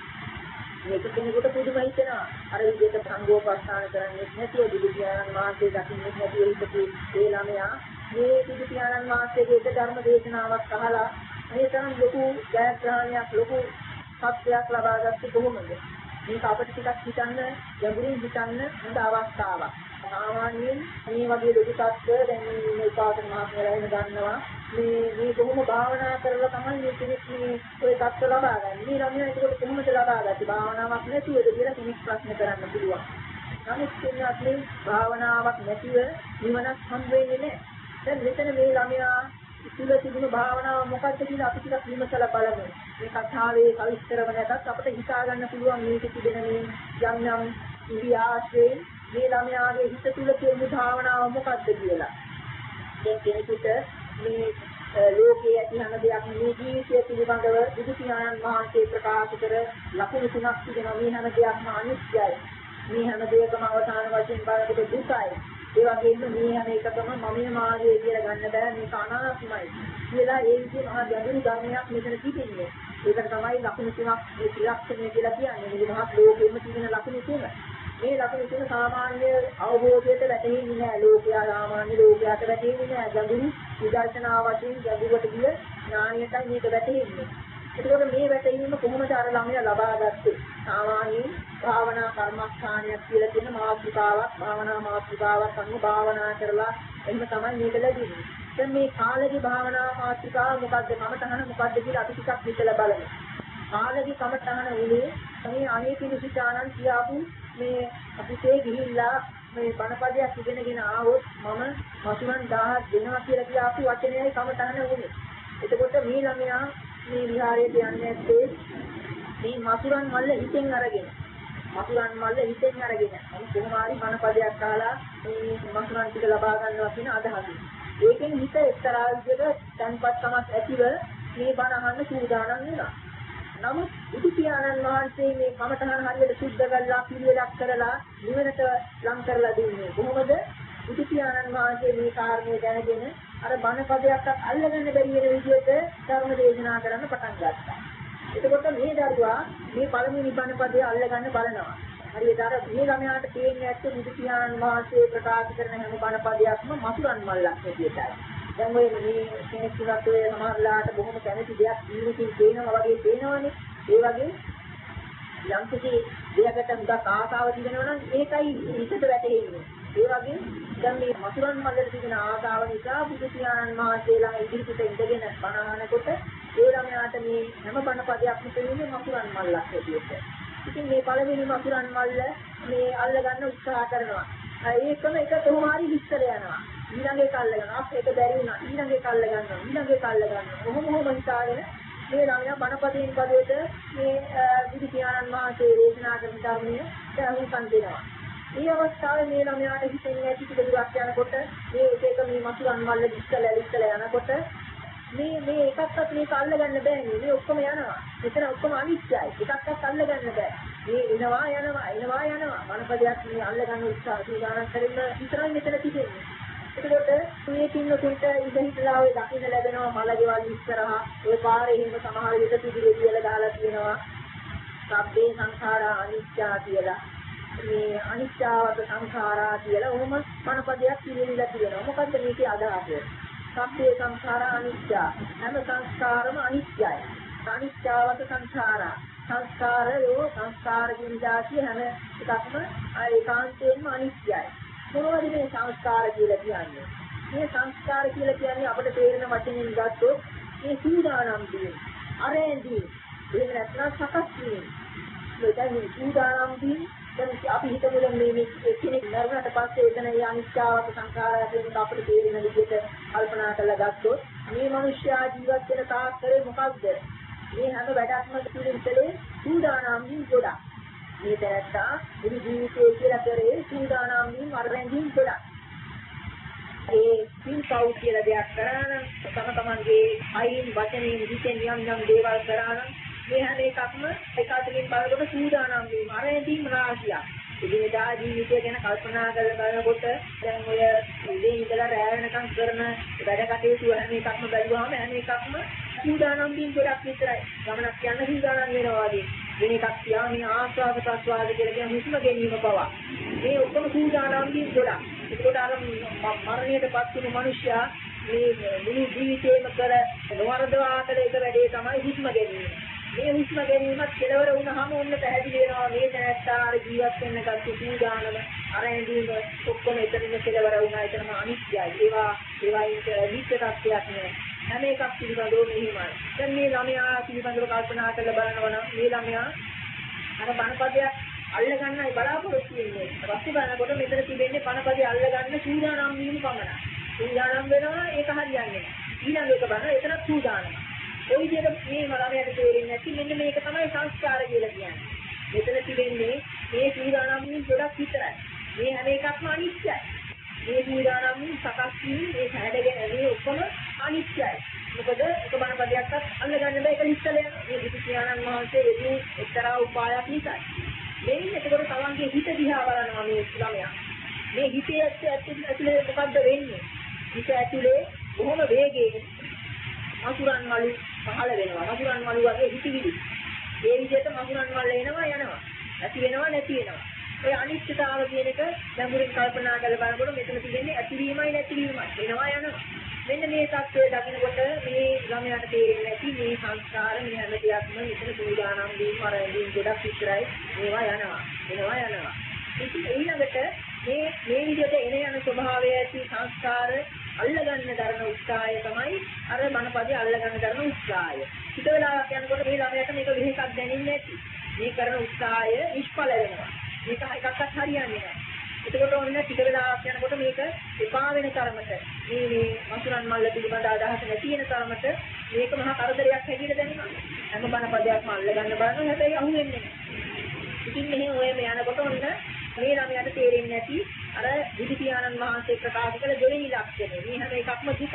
Speaker 2: මේක කෙනෙකුට පුදුම හිතෙනවා. අර විදිහට සංගෝපස්ථාන කරන්නේ නැතිව බුදු පියාණන් වහන්සේ දකින්නේ නැතිව හිටපු ඒ ළමයා මේ බුදු පියාණන් වහන්සේගේ එක ධර්ම දේශනාවක් අහලා මේ තරම් ලොකු ජයග්‍රහණයක් ලොකු සත්‍යයක් ලබා ගත්තේ කොහොමද? මේක අපිට ටිකක් හිතන්න ගැඹුරින් හිතන්න හොඳ අවස්ථාවක්. සාමාන්‍යයෙන් මේ වගේ ලොකු තත්ත්ව දැන් මේ උපාසක මහත්මයලා වෙන ගන්නවා මේ කොහොම භාවනා කරලා තමයි මේ කෙනෙක් මේ ඔය තත්ත්ව ලබා ගන්න. මේ ළමයා ඒකට කොහොමද ලබා ගත්තේ? භාවනාවක් නැතිවද කියලා කෙනෙක් ප්‍රශ්න කරන්න පුළුවන්. නමුත් කියන්නේ භාවනාවක් නැතිව නිවනක් හම් වෙන්නේ නැහැ. දැන් මෙතන මේ ළමයා ඉතිල තිබුණු භාවනාව මොකක්ද කියලා අපි ටිකක් විමසලා බලමු. මේ කතාවේ සවිස්තරව නැතත් අපිට හිතා ගන්න පුළුවන් මේක තිබෙන මේ යම් යම් ඉරියාස්යෙන් මේ ළමයාගේ හිත තුළ තියෙන භාවනාව මොකක්ද කියලා. දැන් කෙනෙකුට මේ ලෝකයේ ඇති හැම දෙයක් මේ ජීවිතය පිළිබඳව බුදු පියාණන් වහන්සේ ප්‍රකාශ කර ලකුණු තුනක් තිබෙනවා. මේ හැම දෙයක්ම අනිත්‍යයි. මේ හැම දෙයකම අවසාන වශයෙන් බලනකොට දුකයි. ඒ වගේම මේ හැම එකකම මමයේ මාගේ කියලා ගන්න බෑ. මේක අනාත්මයි කියලා ඒ විදිහේ මහා ගැඹුරු ධර්මයක් මෙතන තිබෙන්නේ. ඒකට තමයි ලකුණු තුනක් මේ ත්‍රිලක්ෂණය කියලා කියන්නේ. මේ මහත් ලෝකෙම තියෙන ලකුණු තුන. මේ ලකුණු තුන සාමාන්‍ය අවබෝධයට වැටෙන්නේ නැහැ. ලෝකයා සාමාන්‍ය ලෝකයට වැටෙන්නේ නැහැ. ගැඹුරු විදර්ශනා වශයෙන් ගැඹුරට ගිය ඥානයටයි මේක වැටෙන්නේ. ඒකෝට මේ වැටීම කොහොමද අර ළමයා ලබාගත්තේ? සාමාන්‍යයෙන් භාවනා කර්මස්ථානයක් කියලා කියන මාතෘකාවක්, භාවනා මාතෘකාවක් අනුව භාවනා කරලා එහෙම තමයි මේක ලැබෙන්නේ. දැන් මේ කාලේ භාවනා මාතෘකාව මොකද්ද? කමතහන මොකද්ද කියලා අපි ටිකක් හිතලා බලමු. කාලේ කමතහන උනේ මේ අනේකිනිසිතානන් කියාපු මේ අපිටේ ගිහිල්ලා මේ බණපදයක් ඉගෙනගෙන ආවොත් මම මසුරන් 1000ක් දෙනවා කියලා කියාපු වචනයයි කමතහන උනේ. එතකොට මේ ළමයා මේ විහාරයට යන්නේ නැත්තේ මේ මසුරන් මල්ල හිතෙන් අරගෙන කොහොම හරි බණපදයක් අහලා මේ මසුරන් ටික ලබා ගන්නවා කියන අදහසින්. ඒකෙන් හිත එක්තරා විදිහට තන්පත්කමක් ඇතිව මේ බණ අහන්න සූදානම් වෙනවා. නමුත් බුදු පියාණන් වහන්සේ මේ කමඨහන හරියට සුද්ධ කරලා පිළිවෙලක් කරලා නිවනට ලං කරලා දුන්නේ. කොහොමද? බුදු පියාණන් වහන්සේ මේ කාරණේ දැනගෙන අර බණ පදයක්වත් අල්ලගන්න බැරි වෙන විදිහට ධර්ම දේශනා කරන්න පටන් ගත්තා. එතකොට මේ දරුවා මේ පළමුවෙනි බණ පදය අල්ලගන්න බලනවා. හරියට අර මේ ළමයාට තේින්නේ නැත්තේ බුදු පියාණන් වහන්සේ ප්‍රකාශ කරන හැම බණ පදයක්ම මසුරන් මල්ලක් විදියටයි. දැන් ඔය මේ කෙනෙක් තුනක් ඔය සමහරලාට බොහොම කැමති දෙයක් ජීවිතේ තේනවා වගේ තේනවනේ. ඒ වගේ යම් කිසි දෙයකට මුදක් ආසාව තිබෙනවා නම් ඒකයි හිතට වැටෙන්නේ. ඒ වගේ දැන් මේ මසුරන් මල්ලට තිබෙන ආසාව නිසා බුදු පියාණන් වහන්සේ ළඟ ඉදිරියට ඉඳගෙන බණ අහනකොට ඒ ළමයාට මේ හැම බණ පදයක්ම තේරෙන්නේ මසුරන් මල්ලක් හැටියට. ඉතින් මේ පළවෙනි මසුරන් මල්ල මේ අල්ලගන්න උත්සාහ කරනවා. ඒකම එක කොහොම හරි විස්තර යනවා. ඊළඟ එක අල්ලගන්නවා. ඒක බැරි වුණා. ඊළඟ එක අල්ලගන්නවා. කොහොම හිතාගෙන මේ ළමයා බණපදයෙන් පදයට මේ බුදු පියාණන් වහන්සේ දේශනා කරන ධර්මයේ දැනුම්කම් දෙනවා. මේ අවස්ථාවේ මේ ළමයාට හිතෙන්නේ ඇති ටික දුරක් යනකොට මේ එක මේ මසුරන් මල්ල ඉස්සලා යනකොට මේ එකක්වත් මේක අල්ලගන්න බෑනේ. මේ ඔක්කොම යනවා. මෙතන ඔක්කොම අනිත්‍යයි. එකක්වත් අල්ලගන්න බෑ. මේ එනවා. මනපදයක් මේ අල්ලගන්න උත්සාහ සූදානම් කරන විතරයි මෙතන තිබෙන්නේ. එතකොට මේ කින්නතුන්ට ඉඳහිටලා ඔය දකින්න ලැබෙනවා මලකේවල් ඉස්සරහා ඔය පාරේ හිම සමහර විට පිළිවිල කියලා දාලා තියෙනවා. සබ්බේ සංඛාරා අනිත්‍ය කියලා. මේ අනිත්‍යවද සංඛාරා කියලා ඔහොම මනපදයක් පිළිවිලා තියෙනවා. මොකද්ද මේකේ අදහස? සබ්බේ සංඛාරා අනිත්‍ය. හැම සංස්කාරම අනිත්‍යයි. අනිත්‍යවද සංඛාරා. සංස්කාර කියන දාසිය හැම එකක්ම ඒකාන්තයෙන්ම අනිත්‍යයි. මොනවද මේ සංස්කාර කියලා කියන්නේ? මේ සංස්කාර කියලා කියන්නේ අපිට තේරෙන වචනෙන් ගත්තොත් මේ සූදානම් වීම, අරෙන්දී, එහෙම නැත්නම් සකස් වීම. මේ සූදානම් වීම දැන් අපි හිතමු මේ කෙනෙක් මරණයට පස්සේ එතන ඒ අනිත්‍යවත සංඛාරය කියන අපිට තේරෙන විදිහට කල්පනා කරලා ගත්තොත් මේ මිනිස්යා ජීවත් වෙන තාක්කරේ මොකක්ද? මේ හැම වැඩක්ම පිළිවිතලේ සූදානම් වීම ගොඩක්. මේ දැක්කා මුළු ජීවිතේ කියලා කරේ සූදානම් වීම අරෙන්දීන් ගොඩක්. ඒ පින්කව් කියලා දෙයක් කරා නම් තමන්ගේ අයින් වචනෙන් හිතෙන් යම් දේවල් කරා නම් මේ හැම එකක්ම එකතකින් බලනකොට සූදානම් වීම අරෙන්දීන් රාශියක්. ඉදිරියදා ජීවිතය ගැන කල්පනා කරලා බලනකොට දැන් ඔය ඉඳේ ඉඳලා රැ වෙනකම් කරන වැඩ කටයුතු හැම එකක්ම බැලුවාම හැම එකක්ම සූදානම් වීම ගොඩක් විතරයි. ගමනක් යන්න සූදානම් වෙනවා වගේ. වෙන එකක් තියා මේ ආස්වාද ප්‍රස්වාද කියලා කියන හුස්ම ගැනීම පවා. මේ ඔක්කොම සූදානම් වීම ගොඩක්. ඒකට අර මරණයටපත් වෙන මිනිසයා මේ මුළු ජීවිතේම කර නොවරදවා කළ එක වැඩේ තමයි හුස්ම ගැනීම. මේ හුස්ම ගැනීමත් කෙලවර වුණාම ඔන්න පැහැදිලි වෙනවා මේ තැනත්තා ජීවත් වෙන්න ගත්ත සූදානම අරැඳීම ඔක්කොම එතනින්ම කෙලවර වුණා. එතනම අනිත්‍යයි. ඒවා නිත්‍ය තත්ත්වයක් නෙවෙයි. හැම එකක් පිළිබඳව මෙහිමයි. දැන් මේ ළමයා පිළිබඳව කල්පනා කරලා බලනවා නම් මේ ළමයා අර බණපදයක් අල්ලගන්නයි බලාපොරොත්තු වෙන්නේ. ඊපස්සේ බලනකොට මෙතන තිබෙන්නේ බණපදේ අල්ලගන්න සූදානම් වීම පමණයි. සූදානම් වෙනවා ඒක හරියන්නේ නැහැ. ඊළඟ එක බලන එතන සූදානම්. ඒ විදිහට මේ ළමයාට තේරෙන්නේ නැති මෙන්න මේක තමයි සංස්කාර කියලා කියන්නේ. මෙතන තිබෙන්නේ මේ සූදානම් වීම ගොඩක් විතරයි. මේ හැම එකක්ම අනිත්‍යයි. මේ සූදානම් වීම සකස් වීම මේ හැඩගෙන මේ ඔක්කොම අනිත්‍යයි. මොකද එක බණපදයක්වත් අල්ලගන්න බෑ. ඒක නිස්සල යන මේ බුදු පියාණන් වහන්සේ යෙදූ එක්තරා උපායක් නිසා. මේ එතකොට තමන්ගේ හිත දිහා බලනවා මේ ළමයා. මේ හිතේ ඇතුලේ මොකද්ද වෙන්නේ? හිත ඇතුලේ බොහොම වේගයෙන් මසුරන් වලු පහළ වෙනවා. මසුරන් වලු වගේ හිතවිලි. ඒ විදිහට මසුරන් වල එනවා යනවා. ඇති වෙනවා නැති වෙනවා. ඒ අනිත්‍යතාව කියන එක ගැඹුරින් කල්පනා කරලා බලනකොට මෙතන තියෙන්නේ ඇතිවීමයි නැතිවීමයි වෙනවා යනවා. මෙන්න මේ தත්ත්වය දකිනකොට මේ ළමයාට තේරෙන්නේ නැති මේ සංස්කාර මේ හැම දෙයක්ම මෙතන සූදානම් වීම අරගෙන ගොඩක් විතරයි මේවා යනවා. ඉතින් ඊළඟට මේ විදිහට එන යන ස්වභාවය ඇති සංස්කාර අල්ලගන්න දරන උත්සාහය තමයි අර මනපදේ අල්ලගන්න දරන උත්සාහය. ඊට වෙලාවක් යනකොට මේ ළමයාට මේක විහිසක් දැනෙන්නේ නැති. මේ කරන උත්සාහය නිෂ්ඵල වෙනවා. මේක එකක්වත් හරියන්නේ නැහැ. එතකොට ඔන්න ටික වෙලාවක් යනකොට මේක එපා වෙන තරමට මේ වසුරන් මල්ල පිළිබඳ අදහස නැති වෙන තරමට මේක මහා කරදරයක් හැටියට දැනෙනවා. හැම බණපදයක්ම අල්ලගන්න බලනවා හැබැයි අහුවෙන්නේ නැහැ. ඉතින් මෙහෙම ඔය යනකොට ඔන්න මේ ළමයාට තේරෙන්නේ නැති අර බුදු පියාණන් වහන්සේ ප්‍රකාශ කළ දෙවෙනි ලක්ෂණය. මේ හැම එකක්ම දුක.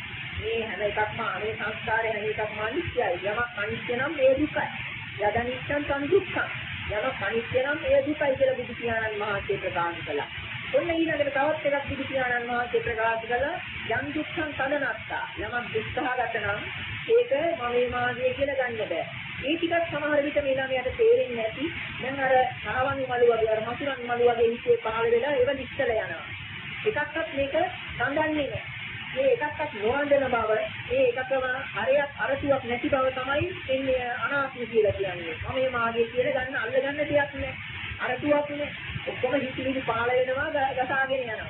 Speaker 2: මේ හැම එකක්ම මේ සංස්කාරය හැම එකක්ම අනිත්‍යයි. යමක් අනිත්‍ය නම් ඒ දුකයි. යදනිච්ඡන් සංදුක්ඛං. යමක් අනිත්‍ය නම් ඒ දුකයි කියලා බුදු පියාණන් වහන්සේ ප්‍රකාශ කළා. ඔන්න ඊළඟට තවත් එකක් බුදු පියාණන් වහන්සේ ප්‍රකාශ කළා යම් දුක්ඛං සදනත්තා. යමක් දුක්ඛහගත නම් ඒක මමේ මාගේ කියලා ගන්න බෑ. ඒ ටිකක් සමහර විට මේ ළමයාට තේරෙන්නේ නැති. දැන් අර සාවනි මලු වගේ අර මසුරන් මලු වගේ හිතේ පහළ වෙලා ඒව නිස්සල යනවා. එකක්වත් මේක සඳන්නේ නැහැ. මේ එකක්වත් නොවන්දන බව, මේ එකකම හරියක් අරතුවක් නැති බව තමයි එන්නේ අනාත්ම කියලා කියන්නේ. මම මාගේ කියලා ගන්න අල්ලගන්න දෙයක් නැහැ. අරතුවක් නේ. ඔක්කොම හිතිවිලි පාළ වෙනවා, ගසාගෙන යනවා.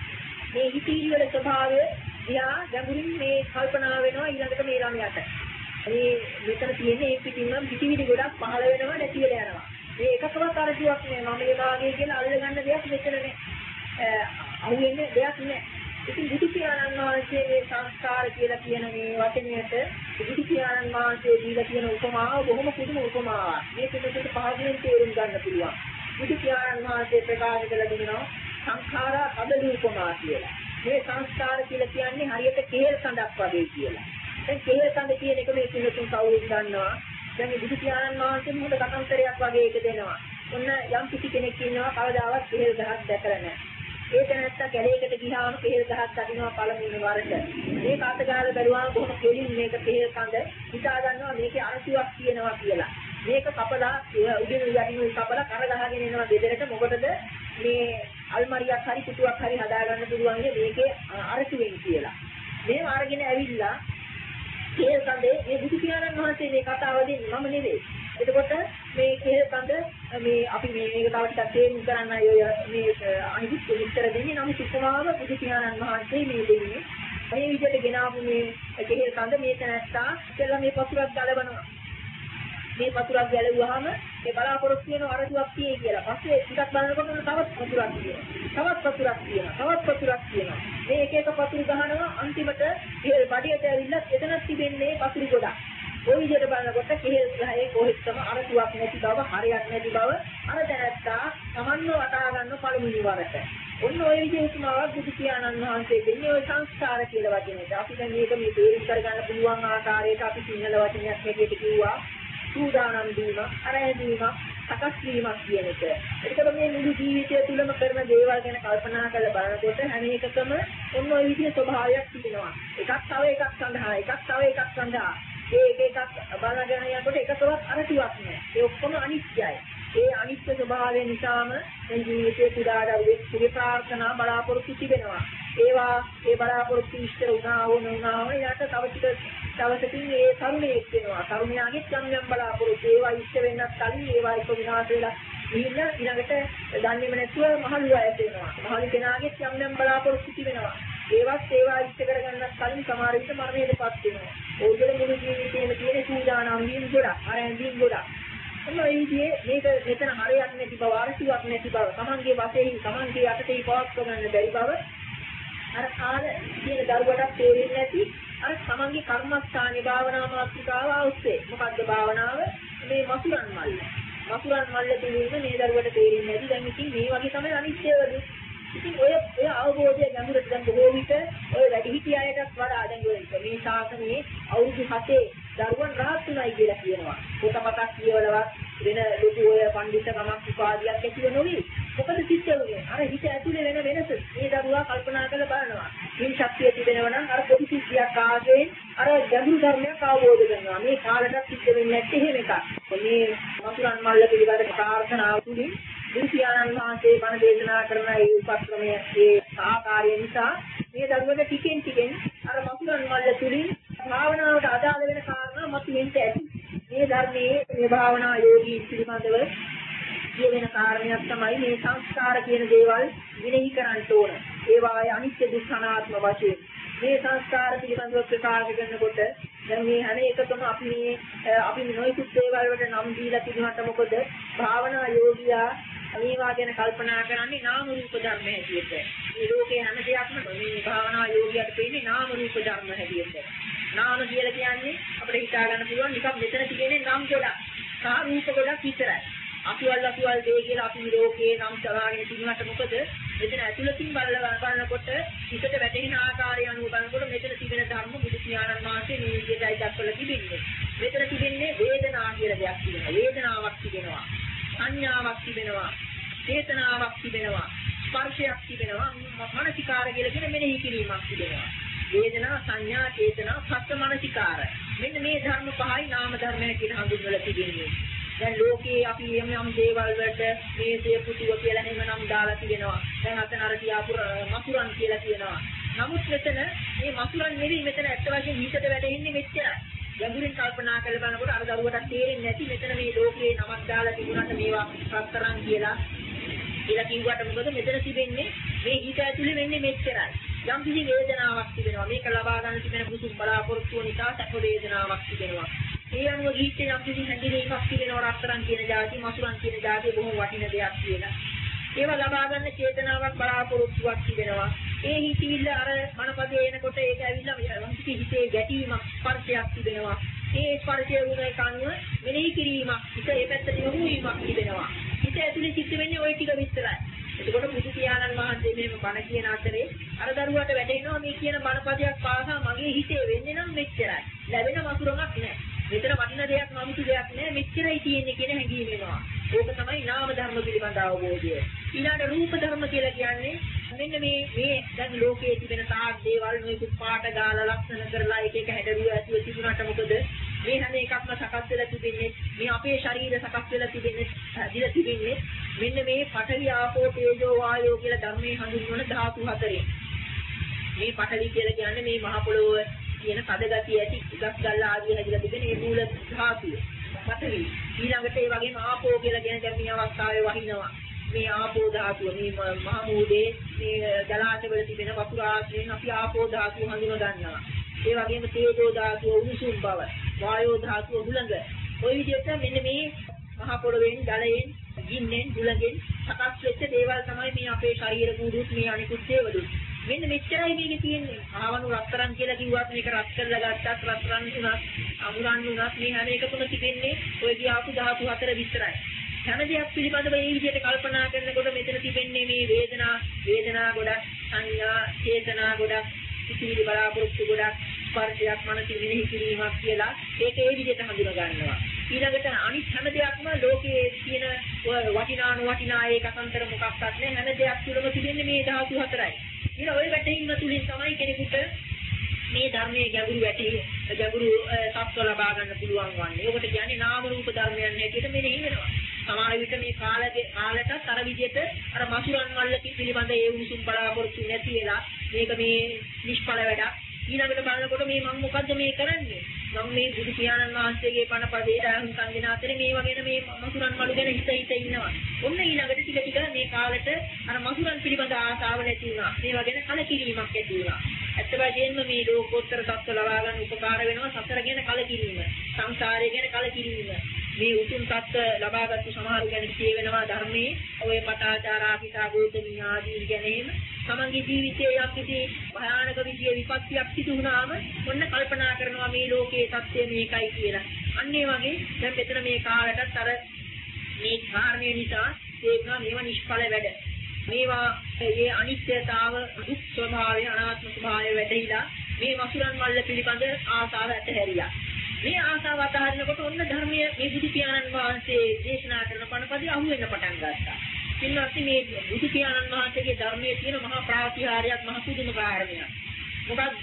Speaker 2: මේ හිතිවිලි වල ස්වභාවය දිහා ගැඹුරින් මේ කල්පනා වෙනවා ඊළඟට මේ ළමයාට. මේ මෙතන තියෙන්නේ ඒ පිටින්නම් හිතිවිලි ගොඩක් පහළ වෙනවා නැති වෙලා යනවා. මේ එකකවත් අරතුවක් නෑ. මම මාගේ කියලා අල්ලගන්න දෙයක් මෙතන නෑ. අහුවෙන්නේ දෙයක් නෑ. ඉතින් බුදු පියාණන් වහන්සේ මේ සංස්කාර කියලා කියන මේ වචනයට බුදු පියාණන් වහන්සේ දීලා තියෙන උපමාව බොහොම පුදුම උපමාවක්. මේක පිටට පහසුවෙන් තේරුම් ගන්න පුළුවන්. බුදු පියාණන් වහන්සේ ප්‍රකාශ කළ දෙනවා සංඛාරා කදලි උපමා කියලා. මේ සංස්කාර කියලා කියන්නේ හරියට කේල් කඳක් වගේ කියලා. දැන් කේල් කඳ කියන එක මේ පිළිතුරු කවුරුත් දන්නවා. දැන් බුදු පියාණන් වහන්සේ මොකද කතාන්තරයක් වගේ එක දෙනවා. ඔන්න යම් කිසි කෙනෙක් ඉන්නවා කවදාවත් කේල් ගහක් දැකලා නැහැ. ඒක නැත්තම් කැලේකට ගියාම පෙහෙල් ගහක් අදිනවා පළමුවෙනි වරට. මේක අත ගාලා බැලුවාම බොහොම කෙලින් මේක පෙහෙල් කඳ හිතා ගන්නවා මේකේ අරසුවක් තියෙනවා කියලා. මේක කපලා උඩින් යටින් කපලා කර ගහගෙන එනවා ගෙදරට. මොකටද මේ අල්මාරියක් හරි පුටුවක් හරි හදා ගන්න පුළුවන් මේකේ අරසුවෙන් කියලා. මේව අරගෙන ඇවිල්ලා පෙහෙල් කඳේ මේ බුදු පියාණන් වහන්සේ මේ කතාව දෙන්නේ මම නෙවෙයි. එතකොට මේ කේල් කඳ මේ අපි මේක තව ටිකක් තේරුම් ගන්න මේ අනිත් විස්තර දෙන්නේ නම් උපමාව බුදු පියාණන් වහන්සේ මේ දෙන්නේ. මේ විදිහට ගෙනාවු මේ කේල් කඳ මේ තැනත්තා කියලා මේ පතුරක් ගලවනවා. මේ පතුරක් ගැලවුවාම ඒ බලාපොරොත්තු වෙන අරතුවක් තියෙයි කියලා. පස්සේ ටිකක් බලනකොට තවත් පතුරක් තියෙනවා. තවත් පතුරක් තියෙනවා. මේ එක එක පතුරු ගහනවා අන්තිමට කේල් බඩියට ඇවිල්ලා එතනක් තිබෙන්නේ පතුරු ගොඩක්. ඔය විදිහට බලනකොට කේල් ගහේ කොහෙත්ම අරතුවක් නැති බව, හරියක් නැති බව අර දැනත්තා තමන්ව වටා ගන්න පළමුවෙනි වරට. ඔන්න ඔය විදිහේ උතුමාවක් බුදු පියාණන් වහන්සේ දෙන්නේ ඔය සංස්කාර කියලා වචනේට. අපි දැන් මේක මේ තේරුම් කරගන්න පුළුවන් ආකාරයට අපි සිංහල වචනයක් හැටියට කිව්වා සූදානම් වීම, අරැඳීම, සකස් වීමක් කියන එක. ඒකද මේ මුළු ජීවිතය තුළම කරන දේවල් ගැන කල්පනා කරලා බලනකොට හැම එකකම ඔන්න ඔය විදිහේ ස්වභාවයක් තිබෙනවා. එකක් තව එකක් සඳහා ඒක එකක් බලගෙන යනකොට එකකවත් අරතුවක් නෑ. ඒ ඔක්කොම අනිත්‍යයි. ඒ අනිත්‍ය ස්වභාවය නිසාම මේ ජීවිතයේ පුදාඩ ප්‍රාර්ථනා බලාපොරොත්තු තිබෙනවා. ඒ බලාපොරොත්තු ඉෂ්ට වුණා යට තව ටික දවසකින් ඒ තරුණයෙක් වෙනවා. තරුණයාගේ යම් බලාපොරොත්තු ඒවා ඉෂ්ට වෙන්නත් කලින් ඒවා එක විනාශ වෙලා ඊළඟට දන්නේම නැතුව මහලු වයස වෙනවා. මහලු කෙනාගේ යම් බලාපොරොත්තු තිබෙනවා. ඒවා ඉෂ්ට කරගන්නත් කලින් සමහර විට මරණයටපත් වෙනවා. ඕගොල්ලෝ මුළු ජීවිතේම තියෙන සූදානම් වීම ගොඩක්, අරැඳීම් ගොඩක්. ඔන්න ඒ විදිහේ මේක මෙතන හරයක් නැති බව, අරසුවක් නැති බව, තමන්ගේ වශයෙන් තමන්ගේ යටතේ පවත්ව ගන්න බැරි බව අර කාල කියන දරුවටත් තේරෙන්නේ නැති අර තමන්ගේ කර්මස්ථානේ භාවනා මාත්‍රිකාව අවශ්‍යයි. මොකද්ද භාවනාව? මේ මසුරන් මල්ල. මසුරන් මල්ල දෙන්නේ මේ දරුවට තේරෙන්නේ නැති. දැන් ඉතින් මේ වගේ තමයි අනිත්‍යවද. ඉතින් ඔය අවබෝධය ගැඹුරට දැන් බොහෝ විට ඔය වැඩිහිටි අයටත් වඩා දැන් ඔය මේ ශාසනයේ අවුරුදු 7 දරුවන් රහත් උනායි කියලා කියනවා. පොතපතක් කියවලවත් වෙන ලොකු ඔය පඬිතුකමක් උපාධියක් ඇතිව නොවේ. මොකද සිද්ධ වෙන්නේ? අර හිත ඇතුලේ වෙන වෙනස. මේ දරුවා කල්පනා කරලා බලනවා. මේ ශක්තිය තිබෙනවා නම් අර පොඩි සිද්ධියක් ආගෙන අර ගැඹුරු ධර්මයක් අවබෝධ කරනවා. මේ කාලෙට සිද්ධ වෙන්නේ නැත්තේ එහෙම එකක්. මේ මතුරන් මල්ල පිළිබඳ ප්‍රාර්ථනාව තුළින් බුදුපියාණන් වහන්සේ බණ දේශනා කරන ඒ උපක්‍රමයේ ඒ ආකාරය නිසා මේ දරුවට ටිකෙන් අර මසුරන් මල්ල තුලින් භාවනාවට අදාළ වෙන කාරණා මතුවෙන්න ඇති. මේ ධර්මයේ මේ භාවනා යෝගී පිළිබඳව කියන කාරණයක් තමයි මේ සංස්කාර කියන දේවල් විනෙහි කරන්න ඕන. ඒවායේ අනිත්‍ය දුක්ඛ අනාත්ම වශයෙන් මේ සංස්කාර පිළිබඳව ප්‍රකාශ කරනකොට දැන් මේ හැම එකකම අපි නොයෙකුත් දේවල් වලට නම් දීලා තිබුණාට මොකද භාවනා යෝගියා මේවා ගැන කල්පනා කරන්නේ නාම රූප ධර්ම හැටියට. මේ ලෝකේ හැම දෙයක්ම මේ භාවනා යෝගියට පේන්නේ නාම රූප ධර්ම හැටියට. නාම කියලා කියන්නේ අපිට හිතා ගන්න පුළුවන් නිකන් මෙතන තියෙන්නේ නම් ගොඩක්. සහ රූප ගොඩක් විතරයි. අසුවල් දේ කියලා අපි ලෝකේ නම් සලාගෙන තිබුණාට මොකද මෙතන ඇතුළතින් බලනකොට හිතට වැටෙන ආකාරය අනුව බලනකොට මෙතන තිබෙන ධර්ම බුදු පියාණන් වහන්සේ මේ විදිහටයි දක්වලා තිබෙන්නේ. මෙතන තිබෙන්නේ වේදනා කියලා දෙයක් තිබෙනවා. වේදනාවක් තිබෙනවා. සංඥාවක් තිබෙනවා. චේතනාවක් තිබෙනවා. ස්පර්ශයක් තිබෙනවා. මානසිකාර කියලා කියන මෙනෙහි කිරීමක් තිබෙනවා. වේදනා සංඥා චේතනා පස්ස මානසිකාර. මෙන්න මේ ධර්ම පහයි නාම ධර්මය කියලා හඳුන්වලා තිබෙන්නේ. දැන් ලෝකේ අපි යම් දේවල් වලට මේසේ පුතුව කියලා එහෙම නම් දාලා තියෙනවා. දැන් අතන අර කියාපු මසුරන් කියලා කියනවා. නමුත් මෙතන මේ මසුරන් නෙවෙයි මෙතන ඇත්ත වශයෙන් හිතට වැටෙන්නේ මෙච්චරයි. ගැඹුරින් කල්පනා කරලා බලනකොට අර දරුවට තේරෙන්නේ නැති මෙතන මේ ලෝකේ නමක් දාලා තිබුණාට මේවා සතරන් කියලා කිව්වට මොකද මෙතන තිබෙන්නේ මේ හිත ඇතුලේ වෙන්නේ මෙච්චරයි. යම් කිසි වේදනාවක් තිබෙනවා. මේක ලබා ගන්න තිබෙන කුසුම් බලාපොරොත්තු නිසා සැප වේදනාවක් තිබෙනවා. ඒ අනුව ගීතේ යම් කිසි හැඳිනීමක් තිබෙනවා. රත්තරන් කියන જાති, මසුරන් කියන જાති බොහොම වටින දෙයක් කියලා. ඒවා ලබා ගන්න චේතනාවක් බලාපොරොත්තුවක් තිබෙනවා. ඒ හිතවිල්ල අර මනපදේ එනකොට ඒක ඇවිල්ලා යම් කිසි හිතේ ගැටීමක් ස්පර්ශයක් තිබෙනවා. ඒ ස්පර්ශය වුණේ කනුව මෙනෙහි කිරීමක් හිත ඒ පැත්තට යොමු වීමක් තිබෙනවා. හිත ඇතුලේ සිද්ධ වෙන්නේ ওই ටික විතරයි. එතකොට බුදු පියාණන් වහන්සේ මෙහෙම බණ කියන අතරේ අර දරුවට වැටෙනවා මේ කියන බණපදයක් පාසා මගේ හිතේ වෙන්නේ නම් මෙච්චරයි. ලැබෙන වතුරක් නැහැ. මෙතන වටින දෙයක් නමුතු දෙයක් නැහැ. මෙච්චරයි තියෙන්නේ කියන හැඟීම එනවා. ඕක තමයි නාම ධර්ම පිළිබඳ අවබෝධය. ඊළඟ රූප ධර්ම කියලා කියන්නේ මෙන්න මේ දැන් ලෝකයේ තිබෙන තාක් දේවල් නොයෙකුත් පාට ගාලා ලක්ෂණ කරලා එක එක හැඩරුව ඇතුව තිබුණාට මොකද මේ හැම එකක්ම සකස් වෙලා තිබෙන්නේ මේ අපේ ශරීර සකස් වෙලා තිබෙන්නේ හැදිලා තිබෙන්නේ මෙන්න මේ පඨවි ආපෝ තේජෝ වායෝ කියලා ධර්මයේ හඳුන්වන ධාතු හතරෙන්. මේ පඨවි කියලා කියන්නේ මේ මහ පොළොව කියන කඩ ගතිය ඇති ඉගස් ගල් ආදී හැදිලා තිබෙන මේ මූල ධාතුව. පඨවි. ඊළඟට ඒ වගේම ආපෝ කියලා කියන දැන් මේ අවස්ථාවේ වහිනවා. මේ ආපෝ ධාතුව මේ මහ මූදේ මේ ජලාශවල තිබෙන වතුර ආශ්‍රයෙන් අපි ආපෝ ධාතුව හඳුන ගන්නවා. ඒ වගේම තේජෝ ධාතුව උණුසුම් බව, වායෝ ධාතුව හුළඟ. ওই විදිහට මෙන්න මේ මහ පොළොවෙන් ජලයෙන් ගින්නෙන් හුළඟෙන් සකස් වෙච්ච දේවල් තමයි මේ අපේ ශරීර කූඩුත් මේ අනිකුත් දේවලුත්. මෙන්න මෙච්චරයි මේකේ තියෙන්නේ. ආවණු රත්තරන් කියලා කිව්වත් මේක රත් කරලා ගත්තත් රත්තරන් උනත් අමුරන් උනත් මේ හැම එකකම තිබෙන්නේ ඔය කියාපු ධාතු හතර විතරයි. හැම දෙයක් පිළිබඳව මේ විදිහට කල්පනා කරනකොට මෙතන තිබෙන්නේ මේ වේදනා ගොඩක්, සංඥා, චේතනා ගොඩක්, සිතිවිලි බලාපොරොත්තු ගොඩක්, ස්පර්ශයක් මනසින් මෙනෙහි කිරීමක් කියලා ඒක ඒ විදිහට හඳුනා ගන්නවා. ඊළඟට අනිත් හැම දෙයක්ම ලෝකයේ තියෙන වටිනා නොවටිනා ඒක අතර මොකක්වත් නැහැ. හැම දෙයක් තුළම තිබෙන්නේ මේ ධාතු හතරයි. ඊළ ඔය වැටීම තුලින් තමයි කෙනෙකුට මේ ධර්මයේ ගැඹුරු තත්ත්ව ලබා ගන්න පුළුවන් වන්නේ. ඒකට කියන්නේ නාම රූප ධර්මයන් හැටියට මෙනෙහි වෙනවා. සමහර විට මේ කාලයටත් අර විදිහට අර මසුරන් වල පිළිබඳ ඒ උණුසුම් බලාපොරොත්තු නැති වෙලා මේක මේ නිෂ්ඵල වැඩක්. ඊළඟට බලනකොට මේ මම මොකද්ද මේ කරන්නේ? මම මේ බුදු පියාණන් වහන්සේගේ පණ පදේට අහුම්කම් දෙන අතරේ මේ වගේන මේ මසුරන් වල ගැන හිත ඉන්නවා. ඔන්න ඊළඟට ටික මේ කාලෙට අර මසුරන් පිළිබඳ ආසාව නැති වුණා. මේ වගේන කලකිරීමක් ඇති වුණා. ඇත්ත වශයෙන්ම මේ ලෝකෝත්තර තත්ත්ව ලබා ගන්න උපකාර වෙනවා සතර ගැන කලකිරීම. සංසාරය ගැන කලකිරීම. මේ උතුම් තත්ත්ව ලබාගත්තු සමහරු ගැන කියවෙනවා ධර්මයේ ඔය පටාචාරා පිටා ගෞතමී ආදී ගැන එහෙම තමන්ගේ ජීවිතයේ යම්කිසි භයානක විදිය විපත්තියක් සිදු වුණාම ඔන්න කල්පනා කරනවා මේ ලෝකයේ තත්ත්වය මේකයි කියලා. අන්න ඒ වගේ දැන් මෙතන මේ කාලයටත් අර මේ කාරණේ නිසා ඒකම මේවා නිෂ්ඵල වැඩ. මේවා ඒ අනිත්‍යතාව, දුක් ස්වභාවය, අනාත්ම ස්වභාවය වැටහිලා මේ වසුරන් මල්ල පිළිබඳ ආසාව ඇතහැරියා. මේ ආසාව අතහරිනකොට ඔන්න ධර්මයේ මේ බුදු පියාණන් වහන්සේ දේශනා කරන පණපදේ අහු වෙන්න පටන් ගත්තා. ඉන්නත් මේ බුදු පියාණන් වහන්සේගේ ධර්මයේ තියෙන මහා ප්‍රාතිහාර්යයක් මහ පුදුම කාරණයක්. මොකද්ද?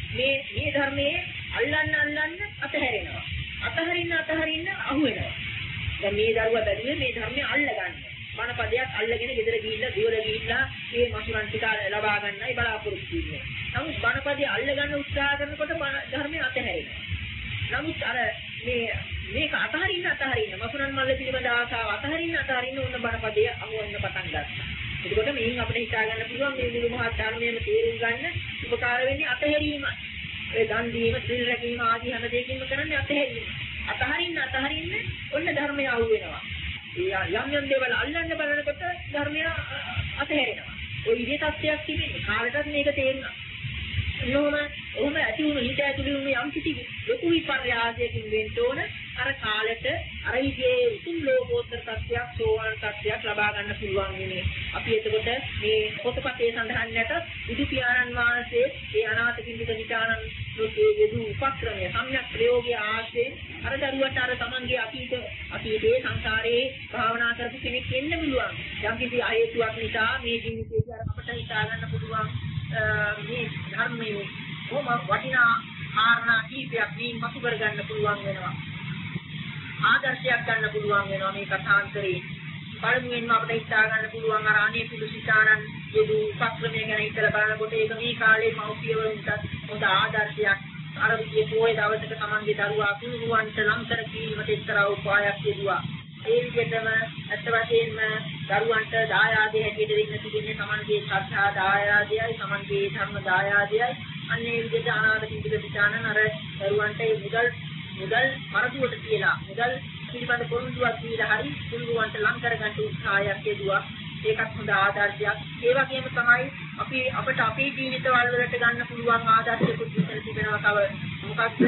Speaker 2: මේ ධර්මයේ අල්ලන්න අතහැරෙනවා. අතහරින්න අහු වෙනවා. දැන් මේ දරුවා බැලුවේ මේ ධර්මයේ අල්ල ගන්න. බණපදයක් අල්ලගෙන ගෙදර ගිහිල්ලා දියවල ගිහිල්ලා මේ මසුරන් ටික ලබා ගන්නයි බලාපොරොත්තු වෙන්නේ. නමුත් බණපදේ අල්ලගන්න උත්සාහ කරනකොට ධර්මය අතහැරෙනවා. නමුත් අර මේක අතහරින්න මසුරන් මල්ල පිළිබඳ ආසාව අතහරින්න ඕන බණපදේ අහුවෙන්න පටන් ගත්තා. එතකොට මේන් අපිට හිතා ගන්න පුළුවන් මේ මුළු මහත් ධර්මයේම තේරුම් ගන්න උපකාර වෙන්නේ අතහැරීමයි. ඒ දන් දීම, සිල් රැකීම ආදී හැම දෙයකින්ම කරන්නේ අතහැරීම. අතහරින්න ඔන්න ධර්මය අහු වෙනවා. යම් දේවල් අල්ලන්න බලනකොට ධර්මය අතහැරෙනවා. ඔය විදිහේ තත්ත්වයක් තිබෙන්නේ. කාලයටත් මේක තේරුණා. ඔහොම ඇති වුණු හිත ඇතුළේ වුණු යම් කිසි ලොකු විපර්යාසයකින් වෙන්න ඕන අර කාලෙට අර විදිහේ උතුම් ලෝකෝත්තර තත්ත්වයක් සෝවාන් තත්ත්වයක් ලබා ගන්න පුළුවන් වෙන්නේ. අපි එතකොට මේ පොතපතේ සඳහන් නැත බුදු පියාණන් වහන්සේ ඒ අනාථ පින්ඩික විචාරණ ලෝකයේ යෙදු උපක්‍රමය සම්‍යක් ප්‍රයෝගයේ ආශ්‍රයෙන් අර දරුවට අර තමන්ගේ අතීතයේ සංසාරයේ භාවනා කරපු කෙනෙක් වෙන්න පුළුවන්. යම් කිසි හේතුවක් නිසා මේ ජීවිතයේ අර අපට හිතා ගන්න පුළුවන් මේ ධර්මයේ කොහොම වටිනා කාරණා කීපයක් මේ මතු කර ගන්න පුළුවන් වෙනවා. ආදර්ශයක් ගන්න පුළුවන් වෙනවා මේ කථාන්තරේ. පළමුවෙන්ම අපිට හිතා ගන්න පුළුවන් අර අනේ පිළිසිතානන් යදු උපක්‍රමය ගැන හිතලා බලනකොට ඒක මේ කාලේ මව්පියවරුන්ට හොඳ ආදර්ශයක්. අර විදිහේ පොයේ දවසක තමන්ගේ දරුවා පිළිගුවන්ට ලං කර ගැනීමට එක්තරා උපායක් යෙදුවා. ඒ විදිහටම අත් වශයෙන්ම දරුවන්ට දායාදේ හැටියට දෙන්න තිබෙන්නේ තමන්ගේ ශ්‍රද්ධා දායාදයයි, තමන්ගේ ධර්ම දායාදයයි. අන්නේ විදිහට අනාථ පිටික පිටානන් අර දරුවන්ට මුදල් මරදුවට කියලා මුදල් පිළිබඳ පොරොන්දුවක් දීලා හරි පිළිගුවන්ට ලං කරගන්න උත්සාහයක් යෙදුවා. ඒකත් හොඳ ආදර්ශයක්. ඒ වගේම තමයි අපට අපේ ජීවිතවල වලට ගන්න පුළුවන් ආදර්ශයකුත් විතර තිබෙනවා. තව මොකක්ද?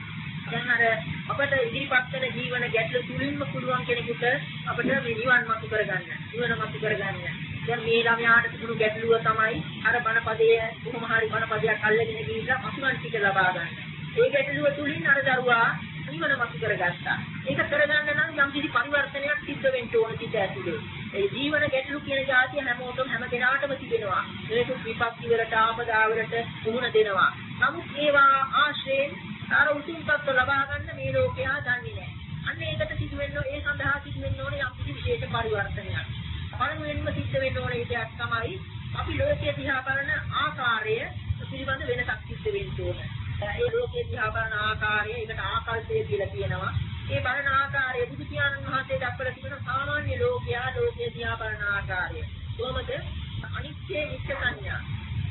Speaker 2: දැන් අර අපට ඉදිරිපත් වෙන ජීවන ගැටලු තුලින්ම පුළුවන් කෙනෙකුට අපිට මේ නිවන් මතු කරගන්න. නිවන මතු කරගන්න. දැන් මේ ළමයාට තිබුණු ගැටලුව තමයි අර බණපදයේ කොහොම හරි බණපදයක් අල්ලගෙන ගිහිල්ලා මසුරන් ටික ලබා ගන්න. ඒ ගැටලුව තුලින් අර දරුවා නිවන මතු කරගත්තා. ඒක කරගන්න නම් යම් කිසි පරිවර්තනයක් සිද්ධ වෙන්න ඕන සිත ඇතුලේ. ඒ ජීවන ගැටලු කියන જાතිය හැම දෙනාටම තිබෙනවා. ඒක විපත්ති වලට ආපදා වලට මුහුණ දෙනවා. නමුත් ඒවා ආශ්‍රයෙන් අර උතුම් තත්ත්ව ලබා ගන්න මේ ලෝකයා දන්නේ නැහැ. අන්න ඒකට සිදු වෙන්න ඒ සඳහා සිදු වෙන්න ඕනේ යම් කිසි විශේෂ පරිවර්තනයක්. පළමුවෙන්ම සිද්ධ වෙන්න ඕනේ එකක් තමයි අපි ලෝකයේ දිහා බලන ආකාරය පිළිබඳ වෙනසක් සිද්ධ වෙන්න ඕනේ. ඒ ලෝකයේ දිහා බලන ආකාරය ඒකට ආකල්පය කියලා කියනවා. ඒ බලන ආකාරය බුදු පියාණන් වහන්සේ දක්වලා තිබෙන සාමාන්‍ය ලෝකයේ දිහා බලන ආකාරය. කොහොමද? අනිත්‍ය නිත්‍ය සංඥා.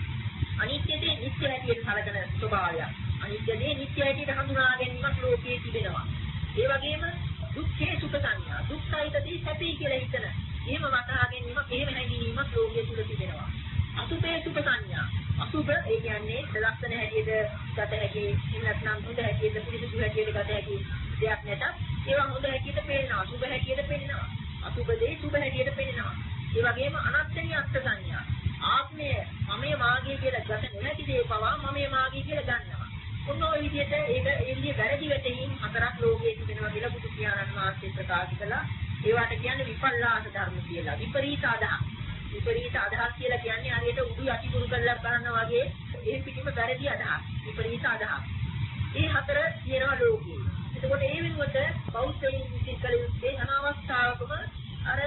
Speaker 2: අනිත්‍යදී නිත්‍ය හැටියට සැලකෙන ස්වභාවය. අනිත්‍යදී නිත්‍ය හැටියට හඳුනා ගැනීමක් ලෝකයේ තිබෙනවා. ඒ වගේම දුක්ඛේ සුඛ සංඥා. දුක්ඛයිතදී සැපී කියලා හිතන. එහෙම වටහා ගැනීමක්, එහෙම හැඟීමක් ලෝකයේ තුල තිබෙනවා. අසුභේ සුඛ සංඥා. අසුභ ඒ කියන්නේ ලක්ෂණ හැටියට ගත හැකි, නැත්නම් හොඳ හැටියට පිළිසුදු හැටියට ගත හැකි දෙයක් නැතත් ඒවා හොඳ හැටියට පේනවා, සුභ හැටියට පේනවා. අසුභදී සුභ හැටියට පේනවා. ඒ වගේම අනත්තනීය අත්ථ සංඥා. ආත්මය මමයේ මාගේ කියලා ගත නොහැකි දේ පවා මමයේ මාගේ කියලා ගන්නවා. ඔන්න ඔය විදිහට ඒක ඒ විදිහේ වැරදි වැටහීම් හතරක් ලෝකයේ තිබෙනවා කියලා බුදු පියාණන් වහන්සේ ප්‍රකාශ කළා. ඒවට කියන්නේ විපල්ලාස ධර්ම කියලා. විපරීත අදහස්. විපරීත අදහස් කියලා කියන්නේ හරියට උඩු යටිකුරු කරලා බලනවා වගේ ඒ පිටිම වැරදි අදහස්. විපරීත අදහස්. මේ හතර තියෙනවා ලෝකයේ. එතකොට ඒ වෙනුවට බෞද්ධයින් විසින් කළ යුත්තේ හැම අවස්ථාවකම අර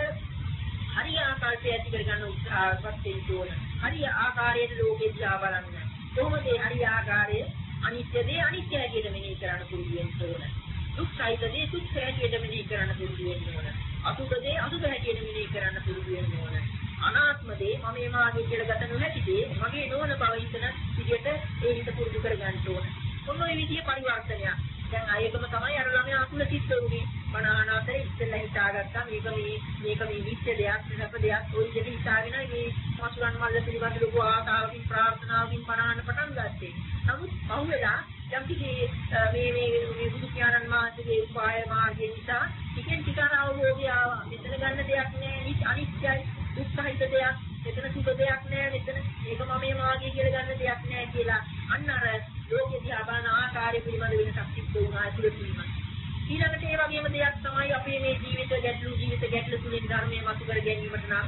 Speaker 2: හරි ආකාරයට ඇති කර ගන්න උත්සාහවත් වෙන්න ඕන. හරි ආකාරයට ලෝකෙ දිහා බලන්න. කොහොමද හරි ආකාරය අනිත්‍යදී අනිත්‍ය හැටියට මෙනෙහි කරන්න පුරුදු වෙන්න ඕන. දුක්ඛයිතදී දුක්ඛ හැටියට මෙනෙහි කරන්න පුරුදු වෙන්න ඕන. අසුභදී අසුභ හැටියට මෙනෙහි කරන්න පුරුදු වෙන්න ඕන. අනාත්මදී මම මාගේ කියලා ගත නොහැකිදී මගේ නොවන බව හිතන විදිහට ඒ හිත පුරුදු කර ගන්න ඕන. ඔන්න ඔය විදිහේ පරිවර්තනයක්. දැන් ආයෙකම තමයි අර ළමයා අකුල සිද්ධ වුනේ. මනාන අතරේ ඉස්සෙල්ලා හිතාගත්තා මේක මේ නිත්‍ය දෙයක්, සැප දෙයක් ඔය විදිහට හිතාගෙන මේ මසුරන් මල්ල පිළිබඳ ලොකු ආකාරකින් ප්‍රාර්ථනාවකින් පණහන පටන් ගත්තේ. නමුත් පහුවෙලා යම් කිසි මේ බුදු පියාණන් වහන්සේගේ උපාය මාර්ගය නිසා ටිකෙන් ටික අවබෝධය ආවා. මෙතන ගන්න දෙයක් නෑ, අනිත්‍යයි, දුක්ඛහිත දෙයක්, මෙතන සුඛ දෙයක් නෑ, මෙතන මේක මමයේ මාගේ කියලා ගන්න දෙයක් නෑ කියලා. අන්න අර ලෝකෙ දිහා බලන ආකාරය පිළිබඳ වෙනසක් සිද්ධ වුණා ඇතුළතින්ම. ඊළඟට ඒ වගේම දෙයක් තමයි අපේ මේ ජීවිත ගැටලු තුලින් ධර්මයේ මතු කර ගැනීමට නම්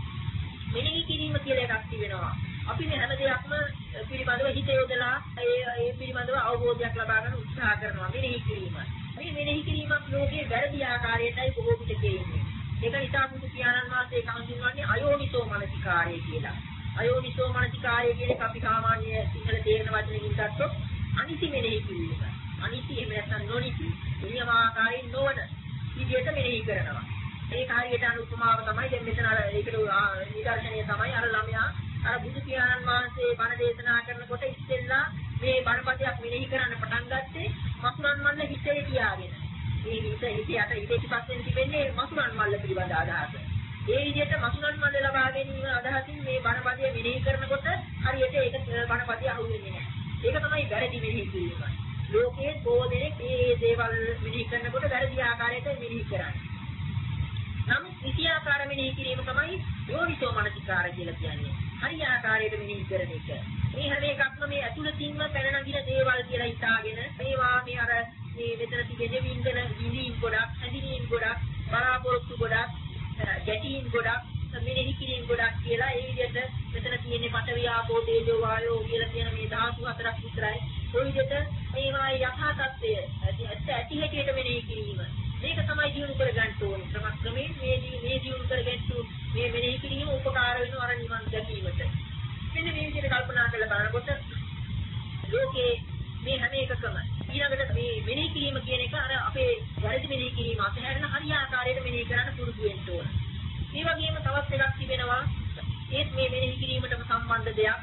Speaker 2: මෙනෙහි කිරීම කියලා එකක් තිබෙනවා. අපි මේ හැම දෙයක්ම පිළිබඳව හිත යොදලා ඒ පිළිබඳව අවබෝධයක් ලබා ගන්න උත්සාහ කරනවා. මෙනෙහි කිරීම. මේ මෙනෙහි කිරීමක් ලෝකයේ වැරදි ආකාරයටයි බොහෝ විට කියන්නේ. ඒක නිසා බුදු පියාණන් වහන්සේ හඳුන්වන්නේ අයෝනිසෝ මනසිකාරය කියලා. අයෝනිසෝ මනසිකාරය කියන එක අපි සාමාන්‍ය සිංහල තේරෙන වචනකින් ගත්තොත් අනිසි මෙනෙහි කිරීම. අනිසි එහෙම නැත්නම් නොනිසි නියමාකාරයෙන් නොවන විදියට මෙනෙහි කරනවා. ඒක හරියට අනුපමාව තමයි දැන් මෙතන අර ඒකට නිදර්ශනය තමයි අර ළමයා අර බුදු පියාණන් වහන්සේ බණ දේශනා කරනකොට ඉස්සෙල්ලා මේ බණපදයක් මෙනෙහි කරන්න පටන් ගත්තේ මසුරන් මල්ල හිතේ තියාගෙන. මේ හිතේ යට ඉතිපස්සෙන් තිබෙන්නේ මසුරන් මල්ල පිළිබඳ අදහස. ඒ විදිහට මසුරන් මල්ල ලබා ගැනීම අදහසින් මේ බණපදය මෙනෙහි කරනකොට හරියට ඒක බණපදය අහුවෙන්නේ නැහැ. ඒක තමයි වැරදි මෙනෙහි කිරීම. ලෝකයේ බෝධිරේ මේ දේවල් මෙනෙහි කරනකොට වැරදි ආකාරයට මෙනෙහි කරන්නේ. නමුත් විෂයාකාර මෙනෙහි කිරීම තමයි යෝනිසෝ මනසිකාර කියලා කියන්නේ. හරි ආකාරයට මෙනෙහි කරන එක. මේ හැම එකක්ම මේ ඇතුළතින්ම පැන නගින දේවල් කියලා හිතාගෙන මේවා මේ අර මේ මෙතන තිබෙන විඳින් ගොඩක්, හැදිරීම් ගොඩක්, බලාපොරොත්තු ගොඩක්, ගැටීම් ගොඩක්, මෙනෙහි කිරීම ගොඩක් කියලා ඒ විදිහට මෙතන තියෙන්නේ පඨවි ආපෝ තේජෝ වායෝ කියලා කියන මේ ධාතු හතරක් විතරයි. ඔය විදිහට මේවා යථා තත්ත්වය ඇති හැටියට මෙනෙහි කිරීම. මේක තමයි දියුණු කරගන්න ඕනේ. ක්‍රමක්‍රමයෙන් මේ දියුණු කරගත්තු මේ මෙනෙහි කිරීම උපකාර වෙනවා අර නිවන් දැකීමට. මෙන්න මේ විදිහට කල්පනා කරලා බලනකොට ලෝකේ මේ හැම එකකම ඊළඟට මේ මෙනෙහි කිරීම කියන එක අර අපේ වැරදි මෙනෙහි කිරීම අතහැරලා හරි ආකාරයට මෙනෙහි කරන්න පුරුදු වෙන්න ඕන. මේ වගේම තවත් එකක් තිබෙනවා ඒත් මේ මෙනෙහි කිරීමටම සම්බන්ධ දෙයක්.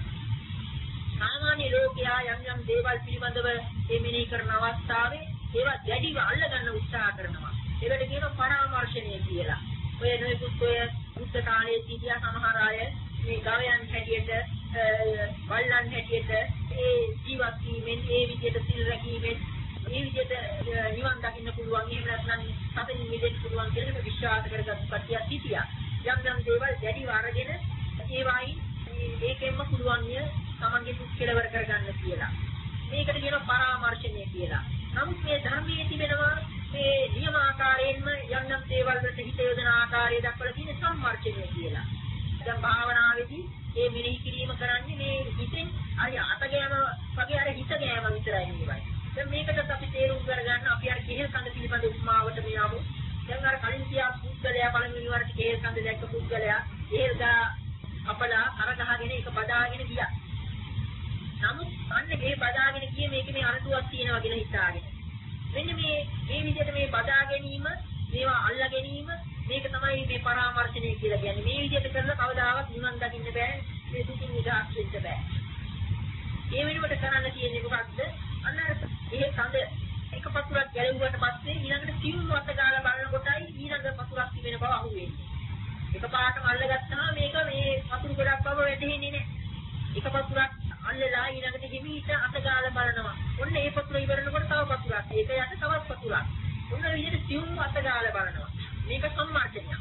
Speaker 2: සාමාන්‍ය ලෝකයා යම් දේවල් පිළිබඳව මේ මෙනෙහි කරන අවස්ථාවේ ඒවා දැඩිව අල්ලගන්න උත්සාහ කරනවා. ඒකට කියනවා පරාමර්ශනය කියලා. ඔය නොයෙකුත් ඔය බුද්ධ කාලයේ සිටියා සමහර අය මේ ගවයන් හැටියට වල්ලන් හැටියට ඒ ජීවත් වීමෙන් ඒ විදිහට සිල් රැකීමෙන් මේ විදිහට නිවන් දකින්න පුළුවන්. එහෙම නැත්නම් සතරින් මිදෙන්න පුළුවන් කියලා විශ්වාස කරගත්තු කට්ටියක් සිටියා. යම් දේවල් දැඩිව අරගෙන ඒවයි ඒකෙන්ම පුළුවන් ය තමන්ගේ දුක් කෙලවර කරගන්න කියලා. මේකට කියනවා පරාමර්ශනය කියලා. නමුත් මේ ධර්මයේ තිබෙනවා මේ නියම ආකාරයෙන්ම යම් දේවල් වලට හිත යොදන ආකාරය දක්වලා තියෙන සම්මර්ෂණය කියලා. දැන් භාවනාවේදී මේ මෙනෙහි කිරීම කරන්නේ මේ හිතෙන් අය අතගෑම වගේ අර හිත ගෑම විතරයි මේවයි. දැන් මේකට අපි තේරුම් කරගන්න අපි අර කෙහෙල් කඳ පිළිබඳ උපමාවට මෙයමු. දැන් අර කලින් කියා පුද්ගලයා පළවෙනි වරට කෙහෙල් කඳ දැක්ක පුද්ගලයා කෙහෙල් ගා අපලා අර ගහගෙන ඒක බදාගෙන ගියා. නමුත් අන්න මේ බදාගෙන ගියේ මේකේ මේ අරටුවක් තියෙනවා කියලා හිතාගෙන. මෙන්න මේ විදිහට මේ බදා ගැනීම, මේවා අල්ලා ගැනීම මේක තමයි මේ පරාමර්ශනය කියලා කියන්නේ. මේ විදිහට කරලා කවදාවත් නිවන් දකින්න බෑ. මේ දුකින් නිදහස් වෙන්න බෑ. ඒ වෙනුවට කරන්න තියෙන්නේ මොකක්ද? අන්න ඒ කඳ එක පතුරක් ගැලවුවට පස්සේ ඊළඟට සිවුම් වත් ගාලා බලනකොටයි ඊළඟ පතුරක් තිබෙන බව අහුවෙන්නේ. එක පාටම අල්ලගත්තාම මේක මේ පතුරු ගොඩක් බව වැටහෙන්නේ නැහැ. එක පතුරක් අල්ලලා ඊළඟට හිමීට අත ගාලා බලනවා. ඔන්න ඒ පතුර ඉවරනකොට තව පතුරක්. ඒක යට තවත් පතුරක්. ඔන්න විදිහට සිවුම් අත ගාලා බලනවා. මේක සම්මාර්ජනයක්.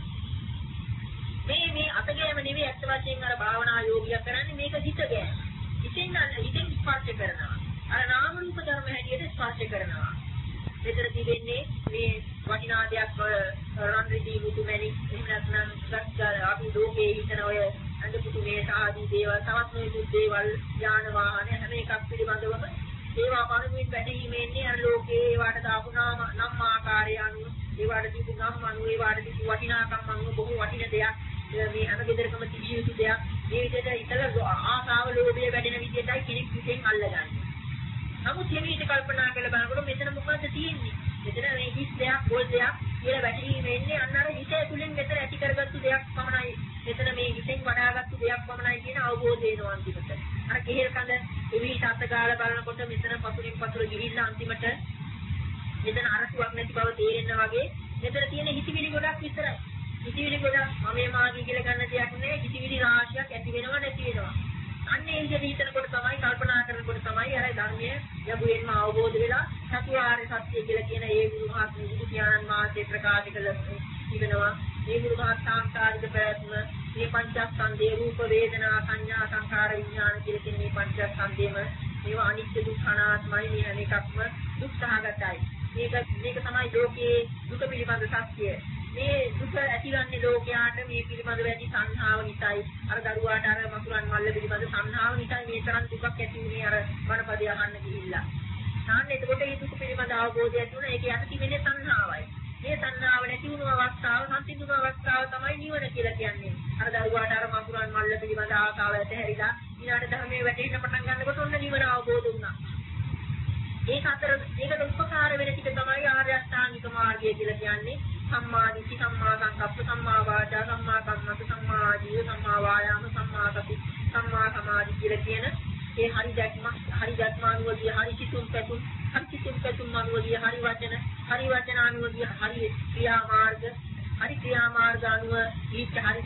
Speaker 2: මේ අත ගෑම නෙවෙයි අත් වශයෙන් අර භාවනා යෝගියා කරන්නේ මේක හිත ගෑම. හිතෙන් ස්පර්ශ කරනවා. අර නාම රූප ධර්ම හැටියට ස්පර්ශ කරනවා. මෙතන තිබෙන්නේ මේ වටිනා දෙයක් රන් රිදී මුතු මැණික් එහෙම නැත්නම් අපි ලෝකේ හිතන ඔය අඳපුතු මේ ආදී දේවල් තවත් නොයෙකුත් දේවල් යාන වාහන හැම එකක් පිළිබඳවම ඒවා පරිමින් වැඩිීමේ ඉන්නේ අර ලෝකේ ඒවට දාපු නම් ආකාරය අනුව ඒවට දීපු නම් අනුව ඒවට දීපු වටිනාකම් අනුව බොහෝ වටින දෙයක් මේ හැම දෙයකම තිබිය යුතු දෙයක් මේ විදිහට ඉතල ආසාව ලෝභය වැඩෙන විදිහටයි කෙනෙක් හිතෙන් අල්ලගන්නේ. නමුත් මේ විදිහට කල්පනා කරලා බලනකොට මෙතන මොකද්ද තියෙන්නේ? මෙතන මේ හිස් දෙයක් පොල් දෙයක් කියලා වැටීමේ ඉන්නේ අන්න අර හිත ඇතුලෙන් මෙතන ඇති කරගත්තු දෙයක් පමණයි. මෙතන මේ හිතෙන් වඩාගත්තු දෙයක් පමණයි කියන අවබෝධය එනවා අන්තිමට. අර කෙහෙල් කඳ එවිහිට අත ගාලා බලනකොට මෙතන පතුරින් පතුර ගිහිල්ලා අන්තිමට මෙතන අරසුවක් නැති බව තේරෙනවා වගේ මෙතන තියෙන හිතවිලි ගොඩක් විතරයි. හිතවිලි ගොඩක් මමේ මාගේ කියලා ගන්න දෙයක් නෑ. හිතවිලි රාශියක් ඇති වෙනව නැති වෙනවා. අන්න ඒ විදිහට හිතනකොට තමයි කල්පනා කරනකොට තමයි අර ධර්මයේ යබුවෙන්ම අවබෝධ වෙලා චතුරාර්ය සත්‍ය කියලා කියන ඒ බුදුහත් බුදු ඥානන් මාසේ ප්‍රකාශ කළ තිබෙනවා. මේ බුදුහත් සාංකාරික ප්‍රයත්න මේ පංචස්කන්ධේ රූප වේදනා සංඥා සංකාර විඥාන කියලා කියන මේ පංචස්කන්ධේම මේවා අනිත්‍ය දුක්ඛ අනාත්මයි මේ හැම එකක්ම දුක්ඛාගතයි. මේක තමයි ලෝකයේ දුක පිළිබඳ සත්‍යය. මේ දුක ඇතිවන්නේ ලෝකයාට මේ පිළිබඳව ඇති සංහාව නිසායි. අර දරුවාට අර මසුරන් මල්ල පිළිබඳ සංහාව නිසා මේ තරම් දුකක් ඇති වුණේ අර වනපදය අහන්න ගිහිල්ලා. තාන්න එතකොට මේ දුක පිළිබඳ අවබෝධය ඇති වුණා. ඒක යට තිබෙන්නේ සංහාවයි. මේ සංහාව නැති සංසිඳුණු අවස්ථාව තමයි නිවන කියලා කියන්නේ. අර දරුවාට අර මකුරන් මල්ල පිළිබඳ ආසාව ඇතහැරිලා ඊළාට ධර්මයේ වැටෙන්න පටන් ගන්නකොට ඔන්න නිවන අවබෝධ වුණා. ඒකට උපකාර වෙන ටික තමයි ආර්ය අෂ්ටාංගික මාර්ගය කියලා කියන්නේ. සම්මා දිට්ඨි, සම්මා සංකප්ප, සම්මා වාචා, සම්මා කම්මන්ත, සම්මා ආජීව, සම්මා වායාම, සම්මා සති, සම්මා සමාධි කියලා කියන ඒ හරි දැක්ම අනුවදී හරි සිතුම් පැතුම් අනුවදී හරි වචන අනුවදී හරි ක්‍රියාමාර්ග අනුව ඊට හරි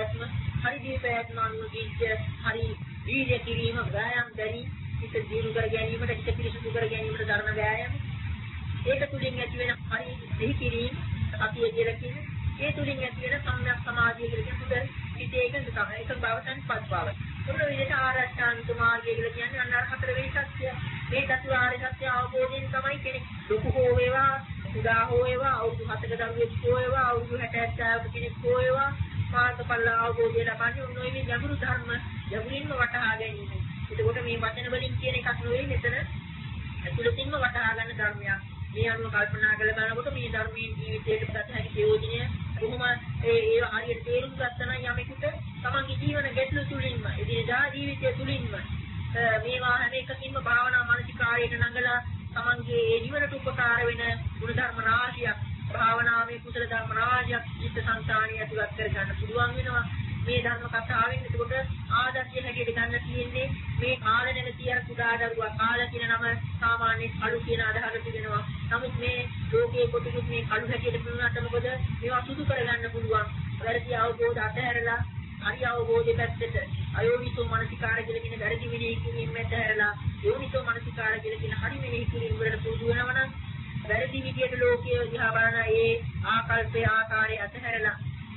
Speaker 2: දීපෑත්ම අනුවදී හරි වීර්ය කිරීම වෑයම් දැරි හිත දියුණු කර ගැනීමට, හිත පිරිසුදු කර ගැනීමට ධර්ම වෑයම. ඒක තුලින් ඇති වෙන හරි දෙහි කිරීම සතිය කියලා කියන්නේ. ඒ තුලින් ඇති වෙන සම්‍යක් සමාධිය කියලා කියන්නේ හිතේ එකඟකම, ඒක බවටන්පත් බව. මොන විදිහට ආරෂ්ඨාංගික මාර්ගය කියලා කියන්නේ අන්න අර හතරවෙනි සත්‍ය. මේ චතුරාර්ය සත්‍ය අවබෝධයෙන් තමයි කෙනෙක් ලොකු හෝ වේවා, උදා හෝ වේවා, අවුරුදු 7ක දරුවෙක් හෝ වේවා, අවුරුදු 60ක් කෙනෙක් හෝ වේවා මාර්ගඵල අවබෝධය ලබන්නේ ඔන්න ඔය ගැඹුරු ධර්ම ගැඹුරින්ම වටහා ගැනීම. එතකොට මේ වචන වලින් කියන එකක් නෙවෙයි මෙතන ඇතුළතින්ම වටහා ගන්න ධර්මයක්. මේ අනුව කල්පනා කරලා බලනකොට මේ ධර්මයේ ජීවිතයට ගත හැකි ප්‍රයෝජනය කොහොම ඒ හරියට තේරුම් ගත්තා නම් යමෙකුට තමන්ගේ ජීවන ගැටලු තුලින්ම එදිනදා ජීවිතය තුලින්ම මේවා හැම එකකින්ම භාවනා මානසිකාරයට නඟලා තමන්ගේ ඒ ජීවනට උපකාර වෙන ගුණ ධර්ම රාශියක් භාවනාවේ කුසල ධර්ම රාශියක් චිත්ත සංතානිය ඇතුළත් කර ගන්න පුළුවන් වෙනවා. මේ ධර්ම කතාවෙන් එතකොට ආදර්ශය හැටියට ගන්න තියෙන්නේ මේ කාල නැති අර කුඩා දරුවා කාල කියන නම සාමාන්‍ය කළු කියන අදහස තිබෙනවා. නමුත් මේ ලෝකයේ කොටුකුත් මේ කළු හැටියට පුරුණාට මොකද මේවා සුදු කරගන්න පුළුවන්. වැරදි අවබෝධ අතහැරලා හරි අවබෝධය පැත්තට අයෝනිසෝ මනසිකාර කියලා කියන වැරදි මෙනෙහි කිරීම ඇතහැරලා යෝනිසෝ මනසිකාර කියලා කියන හරි මෙනෙහි කිරීම වලට පුරුදු වෙනවා නම් වැරදි විදියට ලෝකයේ දිහා බලන ඒ ආකල්පයේ ආකාරය අතහැරලා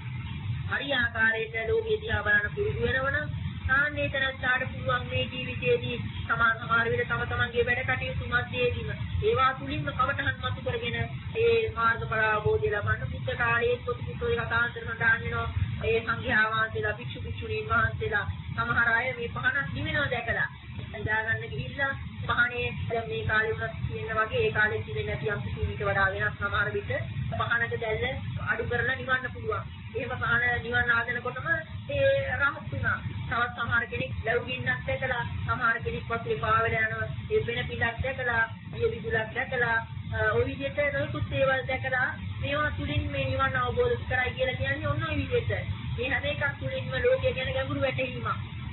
Speaker 2: හරි ආකාරයට ලෝකයේ දිහා බලන පුරුදු වෙනවනම් සාන්නේ තනස්සාට පුළුවන් මේ ජීවිතයේදී සමාන විදිහට තම තමන්ගේ වැඩ කටයුතු මැදේදීම ඒවා තුලින්ම කවටහන් මතු කරගෙන ඒ මාර්ගඵල අවබෝධය ලබන්න බුද්ධ කාලයේ පොතේ කතාන්තර සඳහන් වෙනවා. ඒ සංඝයා වහන්සේලා භික්ෂු භික්ෂුණීන් වහන්සේලා සමහර අය මේ පහනක් නිවෙනවා දැකලා හදා ගන්න ගිහිල්ලා පහනේ දැන් මේ කාලේ උනත් කියන වගේ ඒ කාලේ ඉඳන් නැති යම් කිසිමකට වඩා වෙනස් සමහර විට පහනක දැල්ල අඩු කරලා නිවන්න පුළුවන්. එහෙම පහන නිවන්න ආදෙනකොටම ඒ රහත් වෙනවා. තවත් සමහර කෙනෙක් ලැබුගින්නක් දැකලා සමහර කෙනෙක් වතුරේ පාවෙලා යනවා. ඒ වෙන පිටක් දැකලා, ඊය විදුලක් දැකලා ඔය විදිහට නොයෙකුත් ඒවා දැකලා මේවා තුලින් මේ නිවන අවබෝධ කරයි කියලා කියන්නේ ඔන්න ඔය විදිහට. මේ හැම එකක් තුලින්ම ලෝකය ගැන ගැඹුරු වැටහීමක්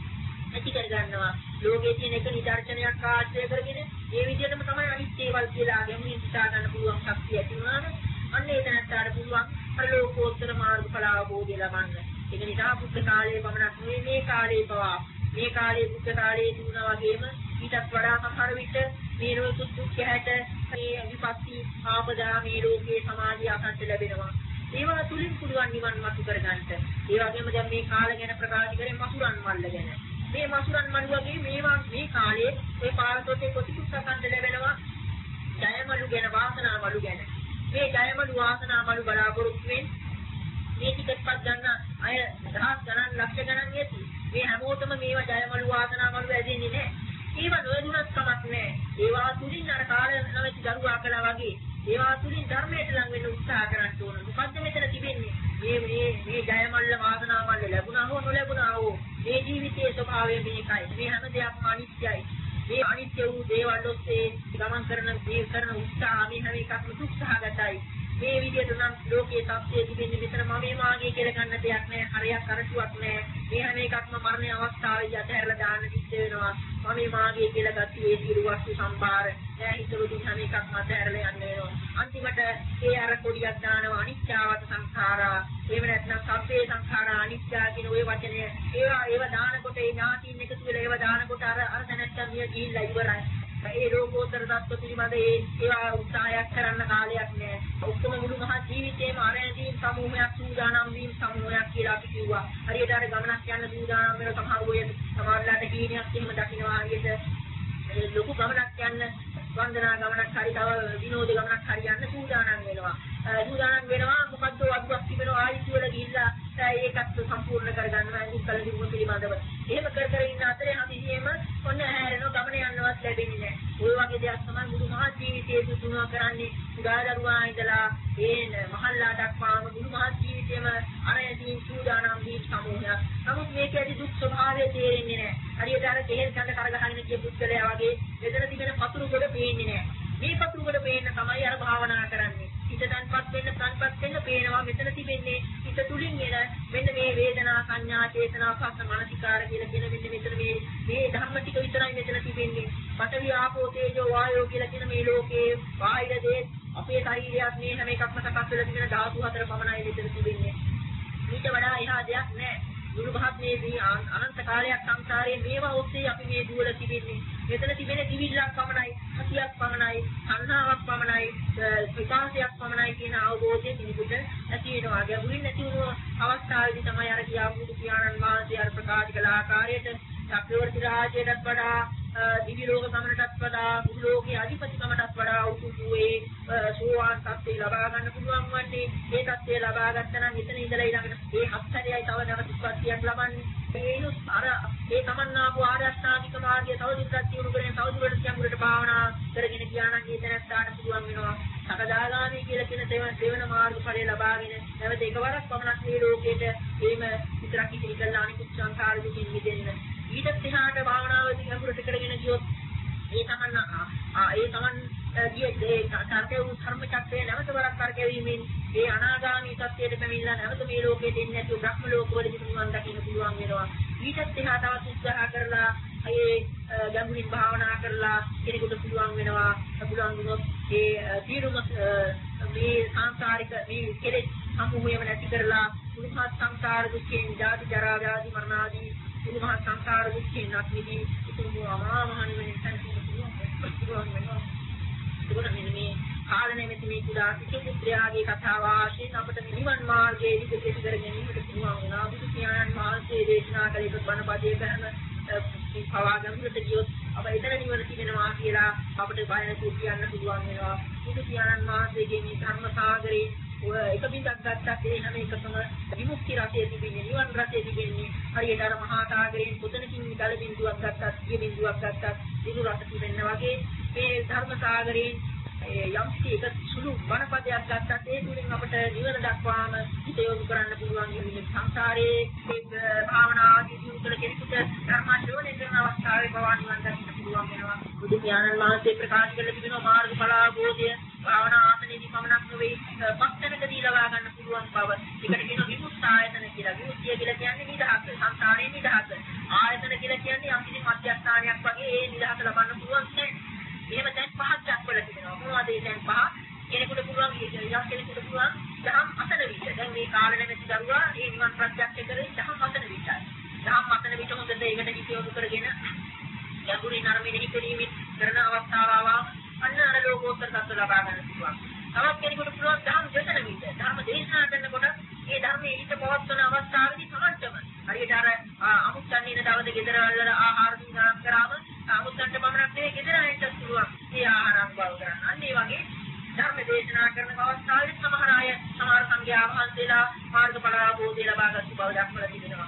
Speaker 2: ඇති කර ගන්නවා. ලෝකයේ තියෙන එක නිදර්ශනයක් ආශ්‍රය කරගෙන මේ විදිහටම තමයි අනිත් ඒවල් කියලා ගැඹුරින් හිතා ගන්න පුළුවන් ශක්තිය ඇති වුණාම අන්න ඒ තැනට පුළුවන් අර ලෝකෝත්තර මාර්ගඵල අවබෝධය ලබන්න. ඒක නිසා බුද්ධ කාලයේ පමණක් නෙවෙයි මේ කාලේ පවා මේ කාලේ බුද්ධ කාලයේ තිබුණා වගේම ඊටත් වඩා සමහර විට මේ රෝසුත් දුක්ඛයට මේ විපස්සී ආපදා මේ ලෝකේ සමාධිය අසන්ත ලැබෙනවා. ඒවා තුලින් පුළුවන් නිවන් මතු කරගන්න. ඒ වගේම දැන් මේ කාල ගැන ප්‍රකාශ කරේ මසුරන් මල්ල ගැන. මේ මසුරන් මල් වගේ මේවා මේ කාලේ ඒ පාරතොටේ කොටිකුත් අසන්ත ලැබෙනවා. ජයමලු ගැන වාසනාමලු ගැන. මේ ජයමලු වාසනාමලු බලාපොරොත්තු වෙන්නේ මේ ටිකට්පත් ගන්න අය දහස් ගණන් ලක්ෂ ගණන් ඇති. මේ හැමෝටම මේවා ජයමලු වාසනාමලු ඇදෙන්නේ නැහැ. ඒවා නොයදුනත් කමක් නැහැ. ඒවා තුලින් අර කාල නැවති දරුවා කළා වගේ ඒවා තුලින් ධර්මයට ලං වෙන්න උත්සාහ කරන්න ඕන. මොකද්ද මෙතන තිබෙන්නේ? මේ ජයමල්ල වාසනාමල්ල ලැබුණා හෝ නොලැබුණා හෝ මේ ජීවිතයේ ස්වභාවය මේකයි. මේ හැම දෙයක්ම අනිත්‍යයි. මේ අනිත්‍ය වූ දේවල් ඔස්සේ ගමන් කරන උත්සාහ මේ හැම එකක්ම දුක්ඛාගතයි. මේ විදිහට නම් ලෝකයේ සත්‍යය තිබෙන්නේ විතර මම මාගේ කියලා ගන්න දෙයක් නැහැ. හරියක් අරටුවක් නැහැ. මේ හැම එකක්ම මරණ අවස්ථාවේදී අතහැරලා දාන්න සිද්ධ වෙනවා. මම මාගේ කියලා ගත්ත ඒ සියලු වස්තු සම්භාර දැන් හිතවලුන් හැම එකක්ම අතහැරලා යන්න වෙනවා. අන්තිමට ඒ අර කොඩියක් දානවා අනිත්‍යවත සංඛාරා. එහෙම නැත්නම් සබ්බේ සංඛාරා අනිත්‍ය කියන ওই වචනය ඒව දානකොට ඒ ඥාතියින් එකතු වෙලා ඒව දානකොට අර දැනට්ටම් මිය ගිහිල්ලා ඉවරයි. ඒ ලෝකෝත්තර தত্ত্ব පිළිබඳ ඒවා උත්සාහයක් කරන්න කාලයක් නෑ. ඔක්කොම මුළු මහා ජීවිතේම ආරණ්‍යදීන් සමූහයක් සූදානම් වීම සමූහයක් කියලා අපි කිව්වා. හරියට අර ගමනක් යන සූදානම් වෙන සමහර අය සමහරලාට කීනියක් එහෙම දකින්නවා හරියට ලොකු ගමනක් යන්න වන්දනා ගමනක් හරි තව විනෝද ගමනක් හරි යන්න සූදානම් වෙනවා. මොකද්ද වස්තුවක් තිබෙනවා ආයිත් වල ගිහිල්ලා ඒකත් සම්පූර්ණ කරගන්න අනිත් කල දිනුම පිළිබඳව. එහෙම කර ඉන්න අතරේ හදිසියෙම ඔන්න හැරෙනවා ගමන යන්නවත් ලැබෙන්නේ නැහැ. ওই වගේ දෙයක් තමයි මුළු මහා ජීවිතයේ පුහුණුව කරන්නේ කුඩා දරුවා ඉඳලා ඒ මහල්ලා දක්වාම මුළු මහත් ජීවිතේම අරයදී සූදානම් වී සමූහයක්. නමුත් මේකේ දුක් ස්වභාවය තේරෙන්නේ නැහැ. හරියට අර කෙහෙල් කඳ කරගහගෙන ගිය පුද්ගලයා වගේ මෙතන තිබෙන පතුරු කොට පේන්නේ නැහැ. මේ පතුරු කොට පේන්න තමයි අර භාවනා කරන්නේ. හිත තන්පත් වෙන්න පේනවා මෙතන තිබෙන්නේ හිත තුලින් එන මෙන්න මේ වේදනා සංඥා චේතනා පස්ස මානසිකාර කියලා කියන මෙන්න මෙතන මේ ධර්ම ටික විතරයි මෙතන තිබෙන්නේ. පඨවි ආපෝ තේජෝ වායෝ කියලා කියන මේ ලෝකේ බාහිර දේ අපේ ශරීරයත් මේ හැම එකක්ම සකස් වෙලා තිබෙන ධාතු හතර පමණයි මෙතන තිබෙන්නේ. ඊට වඩා එහා දෙයක් නැහැ. මුළු මහත් මේ අනන්ත කාලයක් සංසාරයේ මේවා ඔස්සේ අපි මේ දුවල තිබෙන්නේ. මෙතන තිබෙන දිවිල්ලක් පමණයි, සතියක් පමණයි, සංහාවක් පමණයි, විකාශයක් පමණයි කියන අවබෝධය කෙනෙකුට ඇති වෙනවා. ගැඹුරින් නැති වුණු අවස්ථාවේදී තමයි අර කියාපු පියාණන් වහන්සේ අර ප්‍රකාශ කළ ආකාරයට චක්‍රවර්ති රාජ්‍යයටත් වඩා දිවි ලෝක ගමනටත් වඩා මුළු ලෝකයේ අධිපතිකමටත් වඩා උතුම්වේ සෝවාන් තත්ත්වය ලබා ගන්න පුළුවන් වන්නේ. මේ තත්ත්වය ලබා ගත්තා නම් එතන ඉඳලා ඊළඟට මේ හත්තරයයි තව නැවත උත්පත්තියක් ලබන්නේ. ඒනුත් අර ඒ තමන්නාපු ආර්ය අෂ්ටාංගික මාර්ගය තව දුරටත් දියුණු කරගෙන තව දුරට ගැඹුරට භාවනා කරගෙන ගියා නම් ඒ දැනත්තාට පුළුවන් වෙනවා. සකදාගාමී කියලා කියන දෙවන මාර්ගඵලය ලබාගෙන නැවත එකවරක් පමණක් මේ ලෝකෙට එහෙම විතරක් ඉතිරි කරලා අනිකුත් සංසාර දුකින් මිදෙන්න. ඊට එහාට භාවනාවේදී ගැඹුරට කරගෙන ගියොත් ඒ තමන් ගියේ කාර්කේ ධර්ම චක්‍රය නැවත වරක් කරකැවීමෙන් ඒ අනාගාමී සත්‍යයට පැමිණලා නැවත මේ ලෝකෙට එන්නේ නැතුව බ්‍රහ්ම ලෝකවලදී නිවන් දකින්න පුළුවන් වෙනවා. ඊටත් එහා තවත් උත්සාහ කරලා ඒ ගැඹුරින් භාවනා කරලා කෙනෙකුට පුළුවන් වෙනවා. පුළුවන් වුණොත් ඒ සියලුම මේ සංසාරික මේ කෙලෙස් සමූහයම නැති කරලා මුළුමහත් සංසාර දුක්ඛෙන් ජාති ජරා ව්‍යාධි මරණ ආදී මුළුමහත් සංසාර දුක්ඛෙන් අත්මිදී උතුම් අමා මහ නිවනින් සැනසීම පුළුවන් වෙනවා. ඒකට මෙන්න මේ කාලනැමැති මේ කුඩා සිසු පුත්‍රයාගේ කතාව ආශයෙන් අපට නිවන් මාර්ගයේ ඉදිරියට කර ගැනීමට පුළුවන් වුණා. බුදු පියාණන් වහන්සේ දේශනා කළ එක බණ පදයේ කරන පවා ගැඹුරට ගියොත් අප එතන නිවන තිබෙනවා කියලා අපිට බය නැතුව කියන්න පුළුවන් වෙනවා. බුදු පියාණන් වහන්සේගේ මේ ධර්ම සාගරේ එක බින්දක් ගත්තත් ඒ හැම එකකම විමුක්ති රසය තිබෙන්නේ, නිවන් රසය තිබෙන්නේ. හරියට අර මහා සාගරයෙන් පොතනකින් ගල බින්දුවක් ගත්තත්, සිය බින්දුවක් ගත්තත් දිනු රස තිබෙන්න වගේ මේ ධර්ම සාගරයෙන් යම්කි එක සුළු වනපදයක් ගත්තත් ඒ තුලින් අපට නිවන දක්වාම හිත යොමු කරන්න පුළුවන් මේ සංසාරයේ භාවනා ආදී දියුණු කෙනෙකුට ධර්ම ශ්‍රවණය කරන අවස්ථාවේ පවා නිවන් දකින්න පුළුවන් වෙනවා. බුදු ඥානන් වහන්සේ ප්‍රකාශ කළ තිබෙනවා මාර්ගඵල අවබෝධය භාවනා ආසනයේදී පමණක් නෙවෙයි පස්තනකදී ලබා ගන්න පුළුවන් බව. ඒකට කියනවා විමුක්ත ආයතන කියලා. විමුක්තිය කියලා කියන්නේ නිදහස, සංසාරයේ නිදහස. ආයතන කියලා කියන්නේ යම්කිසි මධ්‍යස්ථානයක් වගේ ඒ නිදහස ලබන්න පුළුවන් නැහැ. එහෙම දැන් පහක් දක්වලා තිබෙනවා. මොනවද ඒ දැන් පහ? කෙනෙකුට පුළුවන් කෙනෙකුට පුළුවන් දහම් අසන විට. දැන් මේ කාලේ නැමැති දරුවා මේ නිවන් ප්‍රත්‍යක්ෂ කරේ දහම් අසන විටයි. දහම් අසන විට හොඳට ඒකට හිත යොමු කරගෙන ගැඹුරින් අරමුණෙහි කිරීමෙන් කරන අවස්ථාව අන්න අර ලෝකෝත්තර තත්ත්ව ලබා ගන්න පුළුවන්. තවත් කෙනෙකුට පුළුවන් දහම් දේශන විට. ධර්ම දේශනා කරනකොට මේ ධර්මයේ හිත පවත්වන අවස්ථාවේදී සමන්තම හරියට අර අමුත්තන් ඉන්න දවසේ ගෙදර වල ආහාර දීලා කරාම අමුත්තන්ට පමණක් නෙවෙයි ගෙදර අයටත් පුළුවන් මේ ආහාර අනුභව කරන්න. අන්න ඒ වගේ ධර්ම දේශනා කරන අවස්ථාවේ සමහර අය සමහර සංඝයා වහන්සේලා මාර්ගඵල අවබෝධය ලබාගත් බව දක්වලා තිබෙනවා.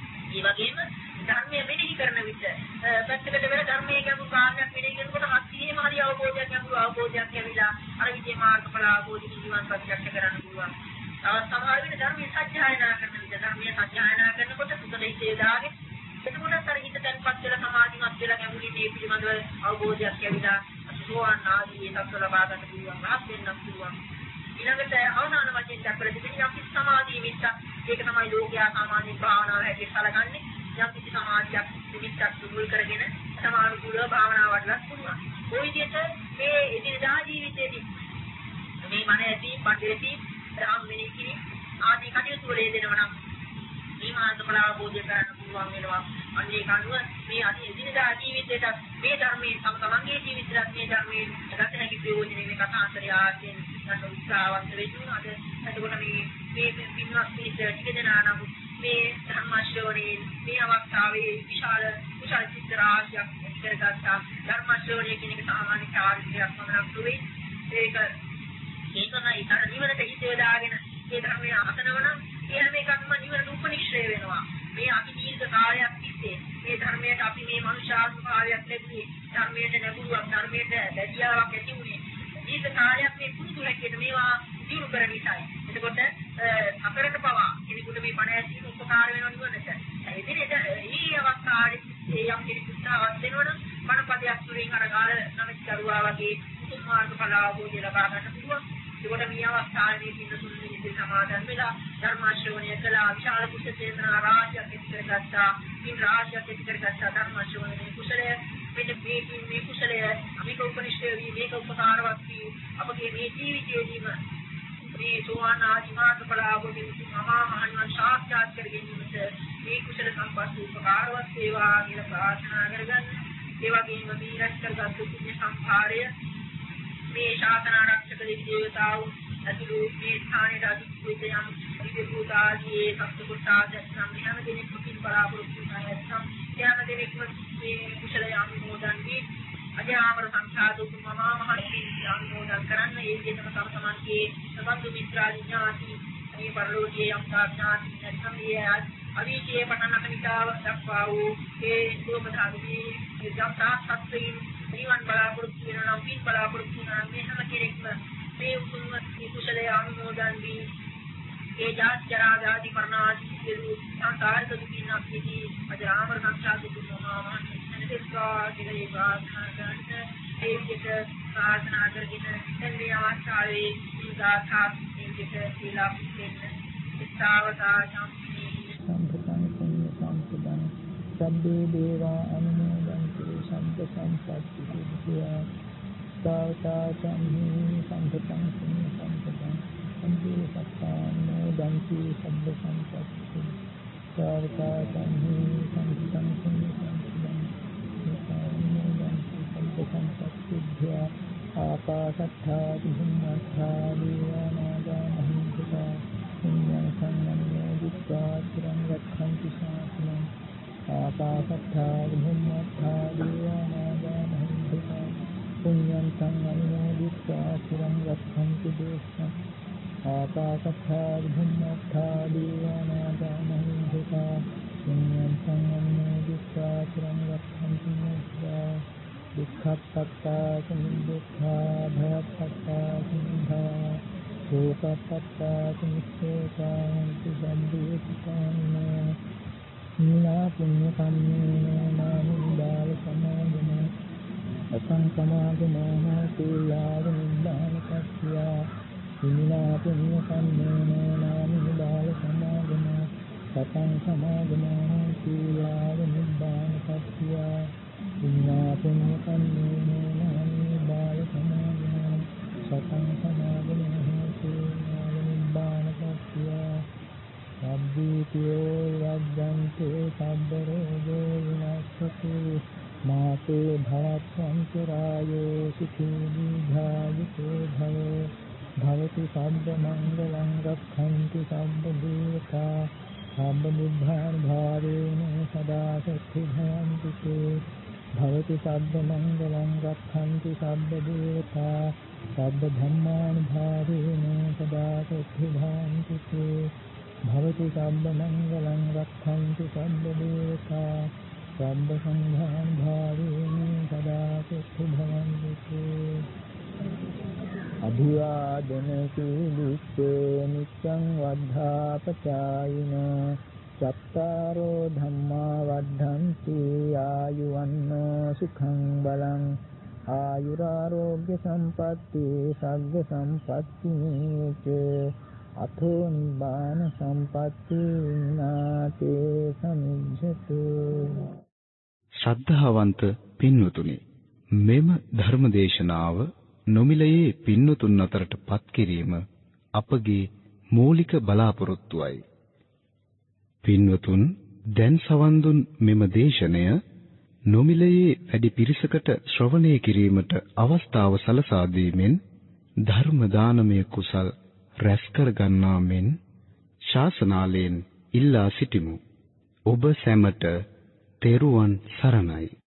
Speaker 2: ඒ වගේම ධර්මයේ මෙනෙහි කරන විට පැත්තකට වෙන ධර්මයේ ගැඹුරු කාරණයක් මෙනෙහි කරනකොට හත්ීම හරි අවබෝධයක් ගැඹුරු අවබෝධයක් ලැබිලා අර විදිහේ මාර්ගඵල අවබෝධය නිවන් ප්‍රත්‍යක්ෂ කරන්න පුළුවන්. තවත් සමහර වෙන ධර්මයේ සත්‍යයනා කරන විට ධර්මයේ සත්‍යයනා කරනකොට සුතදේශයේ දාගේ එතකොට අර හිත තැන්පත් වෙලා සමාධිමත් වෙලා ගැඹුරින් මේ පිළිබඳව අවබෝධයක් ලැබිලා සෝවාන් ආදී තත්ත්ව ලබා ගන්න පුළුවන්. රහත් වෙන්න පුළුවන්. ඊළඟට අවසාන වශයෙන් දක්වලා තිබෙන යම් කිසි සමාධි මිත්තක් ඒක තමයි ලෝකයා සාමාන්‍ය භාවනාව හැටියට සැලකන්නේ. යම් කිසි සමාධියක් මිත්තක් දුරු කරගෙන සමානුකූලව භාවනාව වඩලා පුළුවන්. ওই විදිහට මේ එදිනදා ජීවිතයේදී මේ මන ඇති පඬිති රාම් මෙනෙහි කිරීම ආදී කටයුතු වල යෙදෙනවා නම් මේ මාර්ගඵල අවබෝධය කරගන්න පුළුවන් වෙනවා. අන්නේ කනුව මේ එදිනදා ජීවිතයට මේ ධර්මයේ තමන්ගේ ජීවිතයට මේ ධර්මයේ ගත හැකි ප්‍රයෝජනෙ මේ කතාන්තරය ආයෙන් ගන්න උත්සාහවත් වෙනවා. එතකොට මේ පින්වත් පිළිස ටිකදෙනා නම් මේ ධර්ම ශ්‍රවණේ මේ අවස්ථාවේ විශාල චිත්ත රාශියක් කරගත්තා. ධර්ම ශ්‍රවණය කියන එක සාමාන්‍ය කාර්යයක් පමණක් නෙවෙයි. ඒකමයි අර නිවනට හිත යොදාගෙන මේ ධර්මය අසනවනම් ඒ හැම එකක්ම නිවනට උපනිශ්‍රේ වෙනවා. මේ අති දීර්ඝ කාලයක් තිස්සේ මේ ධර්මයට අපි මේ මනුෂ්‍යාත්ම භාවයක් ලැබුණේ ධර්මයට නැඹුරුවක් ධර්මයට දැඩියාවක් ඇති වුණේ දීර්ඝ කාලයක් මේ පුරුදු හැටියට මේවා දියුණු කරන නිසායි. එතකොට අතරට පවා කෙනෙකුට මේ බණ ඇසීම උපකාර වෙනවා නිවනට. එදිනෙට මේ අවස්ථාවේ යම් කෙනෙකුට අවශ්‍ය වෙනවනම් බණපදයක් තුළින් අර ගාල නමස් කරුවා වගේ උතුම් මාර්ගඵල අවබෝධය ලබා ගන්න පුළුවන්. ඒකට මේ අවස්ථාවේ පින්න සුළු නිසි සමාදන් වෙලා ධර්ම ශ්‍රවණය කළා විශාල කුසල චේතනා රාශියක් ඇති කරගත්තා. මේ රාශියක් ඇති කරගත්තා ධර්ම ශ්‍රවණයේ කුසලය මෙන්න මේ කුසලය මේක උපනිෂ්ඨේ වී මේක උපකාරවත් වී අපගේ මේ ජීවිතයේදීම මේ සෝවාන් ආදී මාර්ගඵල අවබෝධයෙන් මහාමහාන් සාක්ෂාත් කර ගැනීමට මේ කුසල සම්පත් උපකාරවත් වේවා කියලා ප්‍රාර්ථනා කරගන්න. ඒ වගේම මේ රැස් කරගත් පුණ්‍ය සම්භාරය මේ ශාසන ආරක්ෂක දේවතාවුන් ඇතුළු මේ ස්ථානයේ අධිපති යම් විදුතාදී සත්පුරුෂාද සම්මිහම දෙනෙක් මුකින් බලාපොරොත්තු වෙන නැත්නම් යාම දෙනෙක් මේ කුසල යාමෝදන් වී අධ්‍යාමර සංඛාත උතුමමා මහත්මී යාමෝදන් කරන්න ඒ දෙනම සමසමන්ගේ සබඳු මිත්‍රාදී ඥාති මේ පරිලෝකයේ යම් ඥාති නැත්නම් මේ අවීචයේ පටන් අකනිකාව දක්වා වූ ඒ සෝමධාතුවේ යම්තා සත්‍යයෙන් නිවන් බලාපොරොත්තු වෙනවා නම් පින් බලාපොරොත්තු වෙනවා මේ හැම කෙනෙක්ම මේ උතුම් කුසලයේ අනුමෝදන් වී ඒ ජාති ජරා ආදී මරණාදී සියලු සංසාරික දුකින් අපිදී අජරාමර සංසාර දුක මොනවා මහන්සියස්වා දිලේ වාසනාගත ඒ විදිහට ප්‍රාර්ථනා කරගෙන මේ අවස්ථාවේ සීගාථා නිවිත සීලා පිටෙන්න ඉස්තාවතා සම්පී
Speaker 3: සම්පතං පුඤ්ඤ සම්පතං සබ්බේ දේවා අනුමෝදන්තු සම්ප සම්පත්ති සිද්ධා තාවතා සම්හි සම්පතං පුඤ්ඤ සම්පතං සම්පේ සත්තානෝදන්තු සබ්බ සම්පත්ති තාවතා සම්හි සම්පතං පුඤ්ඤ සම්පතං සම්පේ සම්පත්ති සිද්ධා ආකාශත්ථා භුම්මත්ථා දේවානාගා මහින්దికා පුඤ්ඤං සම්මන්‍යෝ දිත්වා චිරං රක්ඛන්ති ශාසනං ආකාශත්ථා භුම්මත්ථා දේවානාගා මහින්దికා පුඤ්ඤං සම්මන්‍යෝ දිත්වා චිරං රක්ඛන්ති දේශං ආකාශත්ථා භුම්මත්ථා දේවානාගා මහින්దికා පුඤ්ඤං සම්මන්‍යෝ දිත්වා චිරං රක්ඛන්ති දේශං දුක්ඛප්පත්තා සමුදයඛා භයප්පත්තා සමුදා සෝකප්පත්තා සමුච්ඡේදාන්ති සම්බුද්ධාන නීනා පුඤ්ඤ කම්මේන නාමුදාල සමාදම අසං සමාදමෝ තේයාව නිබ්බාන පස්සියා නීනා පුඤ්ඤ කම්මේන නාමුදාල සමාදම සතං සමාදමෝ තේයාව නිබ්බාන පස්සියා නීනා පුඤ්ඤ කම්මේන නාමුදාල සමාදම සතං සමාදමෝ තේයාව නිබ්බාන පස්සියා සබ්බීතියෝ වද්දන්තේ සබ්බ රෝගෝ විනාශතු මාතේ භවත්වන්තරායෝ සුඛී දීඝායුකෝ භවෝ භවති සබ්බ මංගලං රක්ඛන්ති සබ්බ දේවතා සබ්බ නිබ්බාන භාවේන සදා සච්චි භවන්ති තේ භවති සබ්බ මංගලං රක්ඛන්ති සබ්බ දේවතා සබ්බ ධම්මාන භාවේන සදා සච්චි භවන්ති තේ භවති සබ්බ මංගලං රක්ඛන්ති සබ්බ දේවතා සබ්බ සංඝාන් භාවේන සදා සච්චි භවන්ති අභිවාදන සීලිස්සේ නිච්ඡං වද්ධාපචායින චත්තාරෝ ධම්මා වද්ධන්ති ආයුවන්නෝ සුඛං බලං ආයුරාෝග්‍ය සම්පatti සග්ග සම්පatti අතෝ නිබ්බාන සම්පatti නාතේ සමිජ්ජතු.
Speaker 1: ශ්‍රද්ධාවන්ත පින්වතුනි, මෙම ධර්මදේශනාව නොමිලයේ පින්වතුන් අතරට පත් කිරීම අපගේ මූලික බලාපොරොත්තුවයි. පින්වතුන් දැන් සවන් දුන් මෙම දේශනය නොමිලයේ වැඩි පිරිසකට ශ්‍රවණය කිරීමට අවස්ථාව සලසා දීමෙන් ධර්ම දානමය කුසල් රැස් කර ගන්නා මෙන් ශාසනාලයෙන් ඉල්ලා සිටිමු. ඔබ සැමට තෙරුවන් සරණයි.